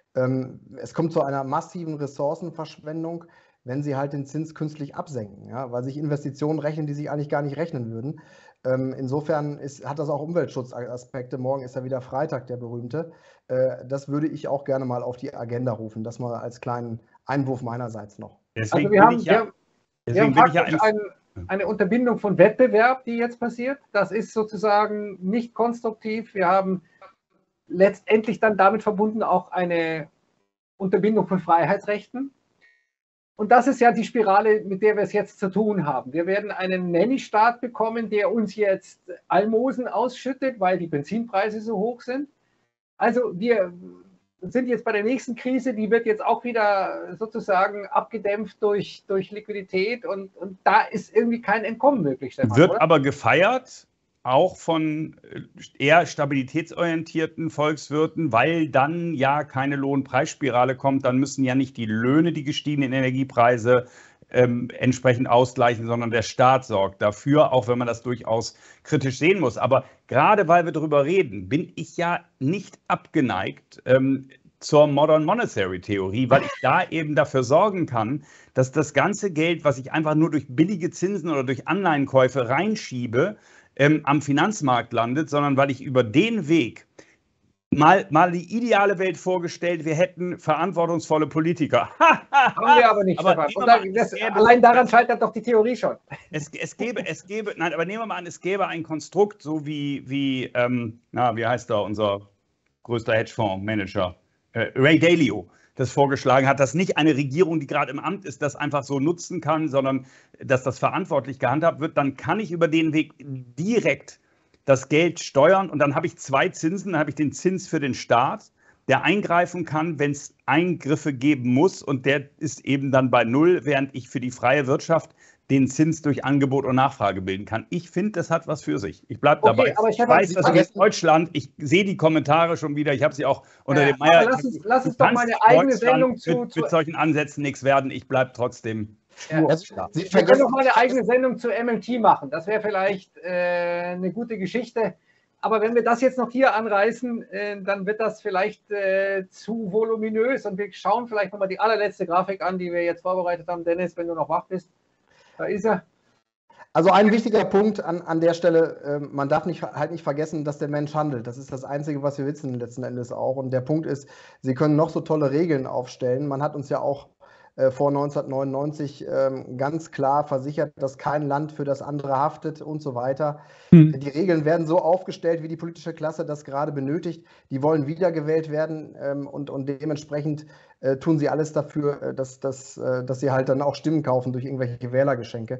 Es kommt zu einer massiven Ressourcenverschwendung, wenn Sie halt den Zins künstlich absenken, ja, weil sich Investitionen rechnen, die sich eigentlich gar nicht rechnen würden. Insofern hat das auch Umweltschutzaspekte. Morgen ist ja wieder Freitag, der berühmte. Das würde ich auch gerne mal auf die Agenda rufen. Das mal als kleinen Einwurf meinerseits noch. Also wir haben praktisch eine Unterbindung von Wettbewerb, die jetzt passiert. Das ist sozusagen nicht konstruktiv. Wir haben letztendlich dann damit verbunden auch eine Unterbindung von Freiheitsrechten. Und das ist ja die Spirale, mit der wir es jetzt zu tun haben. Wir werden einen Nanny-Staat bekommen, der uns jetzt Almosen ausschüttet, weil die Benzinpreise so hoch sind. Also wir sind jetzt bei der nächsten Krise, die wird jetzt auch wieder sozusagen abgedämpft durch Liquidität und da ist irgendwie kein Entkommen möglich, Stefan, wird oder? aber gefeiert, auch von eher stabilitätsorientierten Volkswirten, weil dann ja keine Lohnpreisspirale kommt, dann müssen ja nicht die Löhne die gestiegenen Energiepreise entsprechend ausgleichen, sondern der Staat sorgt dafür, auch wenn man das durchaus kritisch sehen muss. Aber gerade weil wir darüber reden, bin ich ja nicht abgeneigt zur Modern Monetary Theorie, weil ich da eben dafür sorgen kann, dass das ganze Geld, was ich einfach nur durch billige Zinsen oder durch Anleihenkäufe reinschiebe, am Finanzmarkt landet, sondern weil ich über den Weg mal die ideale Welt vorgestellt, wir hätten verantwortungsvolle Politiker. Haben wir aber nicht, Stefan. Allein daran scheitert doch die Theorie schon. Nein, aber nehmen wir mal an, es gäbe ein Konstrukt, so wie heißt da unser größter Hedgefondsmanager, Ray Dalio, das vorgeschlagen hat, dass nicht eine Regierung, die gerade im Amt ist, das einfach so nutzen kann, sondern dass das verantwortlich gehandhabt wird, dann kann ich über den Weg direkt das Geld steuern und dann habe ich zwei Zinsen, dann habe ich den Zins für den Staat, der eingreifen kann, wenn es Eingriffe geben muss und der ist eben dann bei Null, während ich für die freie Wirtschaft den Zins durch Angebot und Nachfrage bilden kann. Ich finde, das hat was für sich. Ich bleibe dabei. Aber ich weiß, dass in Deutschland, ich sehe die Kommentare schon wieder, ich habe sie auch unter dem Meier. Lass uns doch mal eine eigene Sendung mit solchen Ansätzen nichts werden. Ich bleibe trotzdem. Ja, wir können doch mal eine eigene Sendung zu MMT machen. Das wäre vielleicht eine gute Geschichte. Aber wenn wir das jetzt noch hier anreißen, dann wird das vielleicht zu voluminös. Und wir schauen vielleicht nochmal die allerletzte Grafik an, die wir jetzt vorbereitet haben. Dennis, wenn du noch wach bist. Da ist er. Also ein wichtiger Punkt an der Stelle, man darf nicht vergessen, dass der Mensch handelt. Das ist das Einzige, was wir wissen letzten Endes auch. Und der Punkt ist, Sie können noch so tolle Regeln aufstellen. Man hat uns ja auch vor 1999 ganz klar versichert, dass kein Land für das andere haftet und so weiter. Die Regeln werden so aufgestellt, wie die politische Klasse das gerade benötigt. Die wollen wiedergewählt werden und dementsprechend tun sie alles dafür, dass sie halt dann auch Stimmen kaufen durch irgendwelche Wählergeschenke.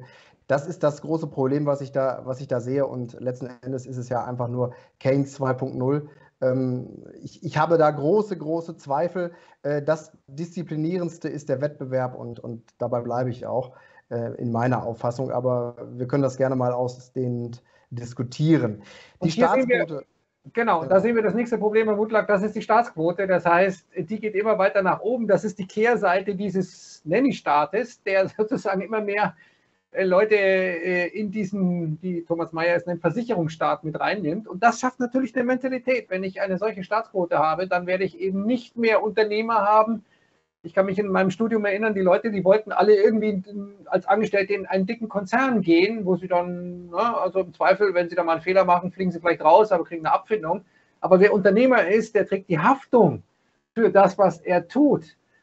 Das ist das große Problem, was ich da sehe. Und letzten Endes ist es ja einfach nur Keynes 2.0. Ich habe da große Zweifel. Das Disziplinierendste ist der Wettbewerb und dabei bleibe ich auch in meiner Auffassung. Aber wir können das gerne mal ausdehnend diskutieren. Die Staatsquote. Genau, da sehen wir das nächste Problem bei Woodluck, das ist die Staatsquote. Das heißt, die geht immer weiter nach oben. Das ist die Kehrseite dieses Nanny-Staates, der sozusagen immer mehr Leute in diesen, wie Thomas Mayer es nennt, Versicherungsstaat mit reinnimmt. Und das schafft natürlich eine Mentalität. Wenn ich eine solche Staatsquote habe, dann werde ich eben nicht mehr Unternehmer haben. Ich kann mich in meinem Studium erinnern, die Leute, die wollten alle irgendwie als Angestellte in einen dicken Konzern gehen, wo sie dann, also im Zweifel, wenn sie da mal einen Fehler machen, fliegen sie vielleicht raus, aber kriegen eine Abfindung. Aber wer Unternehmer ist, der trägt die Haftung für das, was er tut.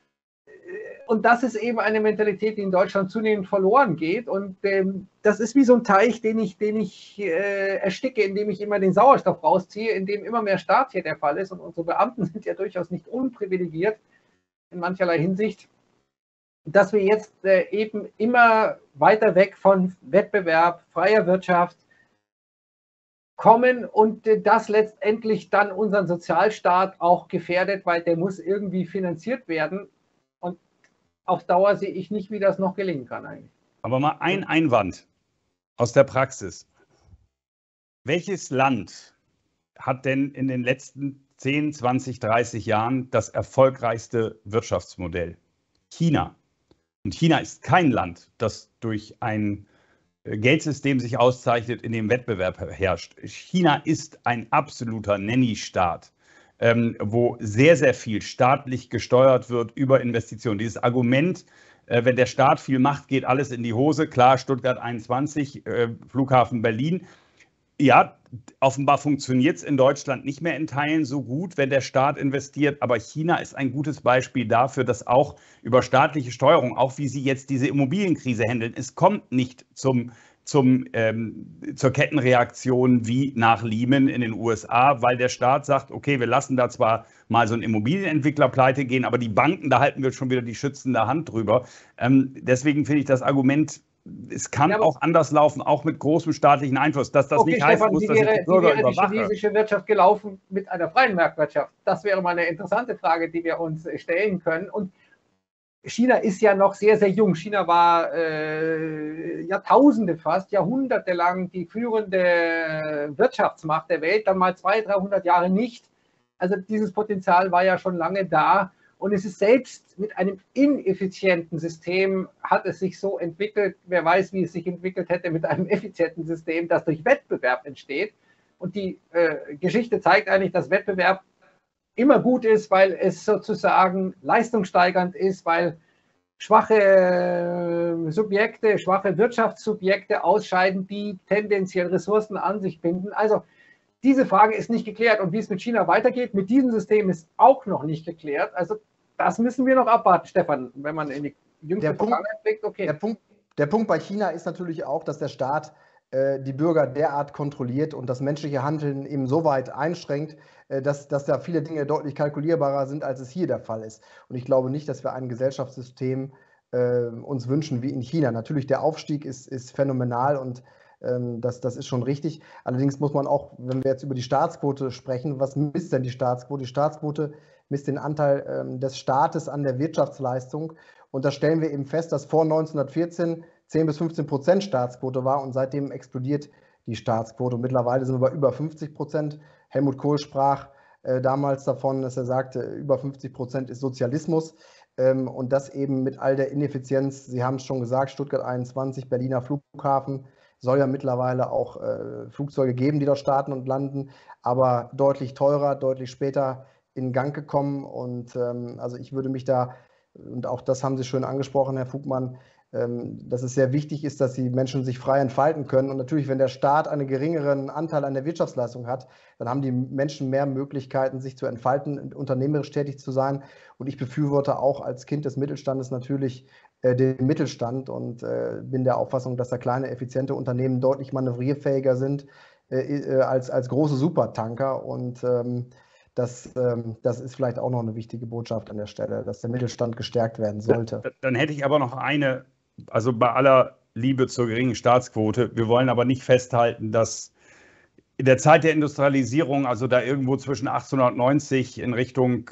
Und das ist eben eine Mentalität, die in Deutschland zunehmend verloren geht. Und das ist wie so ein Teich, den ich ersticke, indem ich immer den Sauerstoff rausziehe, in dem immer mehr Staat hier der Fall ist. Und unsere Beamten sind ja durchaus nicht unprivilegiert in mancherlei Hinsicht, dass wir jetzt eben immer weiter weg von Wettbewerb, freier Wirtschaft kommen und das letztendlich dann unseren Sozialstaat auch gefährdet, weil der muss irgendwie finanziert werden. Und auf Dauer sehe ich nicht, wie das noch gelingen kann eigentlich. Aber mal ein Einwand aus der Praxis. Welches Land hat denn in den letzten 10, 20, 30 Jahren das erfolgreichste Wirtschaftsmodell? China. Und China ist kein Land, das durch ein Geldsystem sich auszeichnet, in dem Wettbewerb herrscht. China ist ein absoluter Nanny-Staat, wo sehr viel staatlich gesteuert wird über Investitionen. Dieses Argument, wenn der Staat viel macht, geht alles in die Hose. Klar, Stuttgart 21, Flughafen Berlin. Ja, offenbar funktioniert es in Deutschland nicht mehr in Teilen so gut, wenn der Staat investiert. Aber China ist ein gutes Beispiel dafür, dass auch über staatliche Steuerung, auch wie sie jetzt diese Immobilienkrise handeln, es kommt nicht zur Kettenreaktion wie nach Lehman in den USA, weil der Staat sagt, okay, wir lassen da zwar mal so einen Immobilienentwickler pleite gehen, aber die Banken, da halten wir schon wieder die schützende Hand drüber. Deswegen finde ich das Argument, es kann auch anders laufen, auch mit großem staatlichen Einfluss. Dass das nicht heißt, muss, dass ich die Bürger überwache. Wie wäre die chinesische Wirtschaft gelaufen mit einer freien Marktwirtschaft? Das wäre mal eine interessante Frage, die wir uns stellen können. Und China ist ja noch sehr jung. China war Jahrtausende fast, Jahrhunderte lang die führende Wirtschaftsmacht der Welt, dann mal 200, 300 Jahre nicht. Also dieses Potenzial war ja schon lange da. Und es ist selbst mit einem ineffizienten System hat es sich so entwickelt, wer weiß, wie es sich entwickelt hätte mit einem effizienten System, das durch Wettbewerb entsteht. Und die Geschichte zeigt eigentlich, dass Wettbewerb immer gut ist, weil es sozusagen leistungssteigernd ist, weil schwache Subjekte, schwache Wirtschaftssubjekte ausscheiden, die tendenziell Ressourcen an sich binden. Also diese Frage ist nicht geklärt. Und wie es mit China weitergeht, mit diesem System ist auch noch nicht geklärt. Also das müssen wir noch abwarten, Stefan, wenn man in die jüngste Vergangenheit blickt. Okay. Der Punkt bei China ist natürlich auch, dass der Staat die Bürger derart kontrolliert und das menschliche Handeln eben so weit einschränkt, dass da viele Dinge deutlich kalkulierbarer sind, als es hier der Fall ist. Und ich glaube nicht, dass wir ein Gesellschaftssystem uns wünschen wie in China. Natürlich, der Aufstieg ist phänomenal und das ist schon richtig. Allerdings muss man auch, wenn wir jetzt über die Staatsquote sprechen, was misst denn die Staatsquote? Die Staatsquote misst den Anteil des Staates an der Wirtschaftsleistung. Und da stellen wir eben fest, dass vor 1914 10-15% Staatsquote war und seitdem explodiert die Staatsquote. Und mittlerweile sind wir bei über 50%. Helmut Kohl sprach damals davon, dass er sagte, über 50% ist Sozialismus. Und das eben mit all der Ineffizienz. Sie haben es schon gesagt, Stuttgart 21, Berliner Flughafen. Soll ja mittlerweile auch Flugzeuge geben, die dort starten und landen, aber deutlich teurer, deutlich später in Gang gekommen. Und also ich würde mich da, und auch das haben Sie schön angesprochen, Herr Fugmann, dass es sehr wichtig ist, dass die Menschen sich frei entfalten können. Und natürlich, wenn der Staat einen geringeren Anteil an der Wirtschaftsleistung hat, dann haben die Menschen mehr Möglichkeiten, sich zu entfalten, unternehmerisch tätig zu sein. Und ich befürworte auch als Kind des Mittelstandes natürlich den Mittelstand und bin der Auffassung, dass da kleine, effiziente Unternehmen deutlich manövrierfähiger sind als große Supertanker. Und das ist vielleicht auch noch eine wichtige Botschaft an der Stelle, dass der Mittelstand gestärkt werden sollte. Dann hätte ich aber noch eine, also bei aller Liebe zur geringen Staatsquote. Wir wollen aber nicht festhalten, dass in der Zeit der Industrialisierung, also da irgendwo zwischen 1890 in Richtung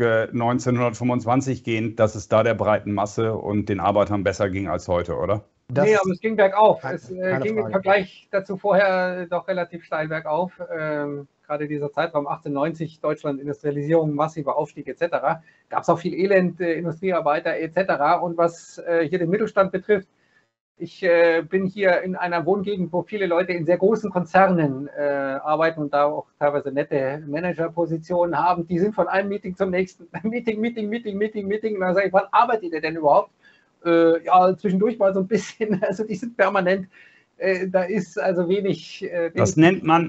1925 gehend, dass es da der breiten Masse und den Arbeitern besser ging als heute, oder? Nee, aber es ging bergauf. Es ging Frage. im Vergleich dazu vorher doch relativ steil bergauf. Gerade dieser Zeitraum 1890, Deutschland, Industrialisierung, massiver Aufstieg etc. Gab es auch viel Elend, Industriearbeiter etc. Und was hier den Mittelstand betrifft, ich bin hier in einer Wohngegend, wo viele Leute in sehr großen Konzernen arbeiten und da auch teilweise nette Managerpositionen haben. Die sind von einem Meeting zum nächsten. Meeting. Und dann sage ich, wann arbeitet ihr denn überhaupt? Ja, zwischendurch mal so ein bisschen. Also die sind permanent. Da ist also wenig. Das nennt man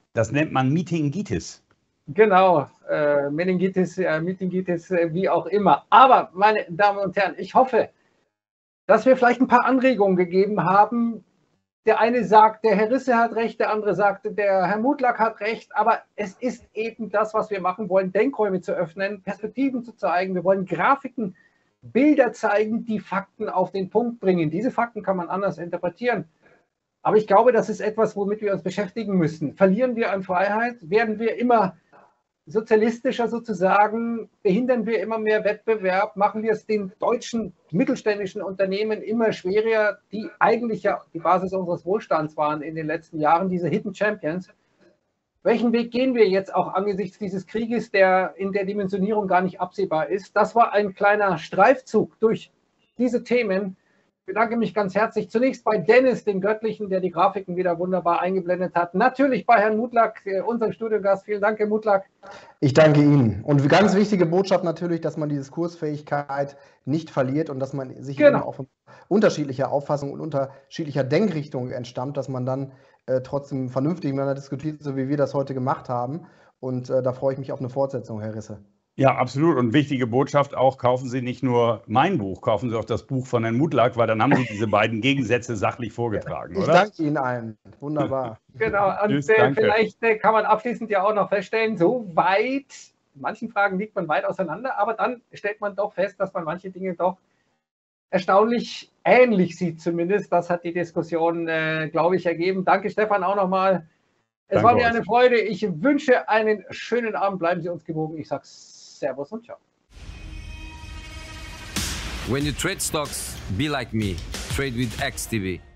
Meetingitis. Genau, Meningitis, Meetingitis, wie auch immer. Aber, meine Damen und Herren, ich hoffe, dass wir vielleicht ein paar Anregungen gegeben haben. Der eine sagt, der Herr Risse hat recht, der andere sagt, der Herr Mutlack hat recht. Aber es ist eben das, was wir machen wollen, Denkräume zu öffnen, Perspektiven zu zeigen. Wir wollen Grafiken, Bilder zeigen, die Fakten auf den Punkt bringen. Diese Fakten kann man anders interpretieren. Aber ich glaube, das ist etwas, womit wir uns beschäftigen müssen. Verlieren wir an Freiheit? Werden wir immer sozialistischer sozusagen? Behindern wir immer mehr Wettbewerb? Machen wir es den deutschen mittelständischen Unternehmen immer schwerer, die eigentlich ja die Basis unseres Wohlstands waren in den letzten Jahren, diese Hidden Champions? Welchen Weg gehen wir jetzt auch angesichts dieses Krieges, der in der Dimensionierung gar nicht absehbar ist? Das war ein kleiner Streifzug durch diese Themen. Ich bedanke mich ganz herzlich zunächst bei Dennis, dem Göttlichen, der die Grafiken wieder wunderbar eingeblendet hat. Natürlich bei Herrn Mutlack, unserem Studiogast. Vielen Dank, Herr Mutlack. Ich danke Ihnen. Und ganz wichtige Botschaft natürlich, dass man die Diskursfähigkeit nicht verliert und dass man sich immer auf unterschiedlicher Auffassung und unterschiedlicher Denkrichtung entstammt, dass man dann trotzdem vernünftig miteinander diskutiert, so wie wir das heute gemacht haben. Und da freue ich mich auf eine Fortsetzung, Herr Risse. Ja, absolut. Und wichtige Botschaft auch, kaufen Sie nicht nur mein Buch, kaufen Sie auch das Buch von Herrn Mutlack, weil dann haben Sie diese beiden Gegensätze sachlich vorgetragen, oder? Ich danke Ihnen allen. Wunderbar. Genau, und vielleicht kann man abschließend ja auch noch feststellen, so weit, in manchen Fragen liegt man weit auseinander, aber dann stellt man doch fest, dass man manche Dinge doch erstaunlich ähnlich sieht zumindest. Das hat die Diskussion, glaube ich, ergeben. Danke, Stefan, auch nochmal. Es war mir eine Freude. Ich wünsche einen schönen Abend. Bleiben Sie uns gewogen. Ich sage Servus und ciao. When you trade stocks, be like me. Trade with XTB.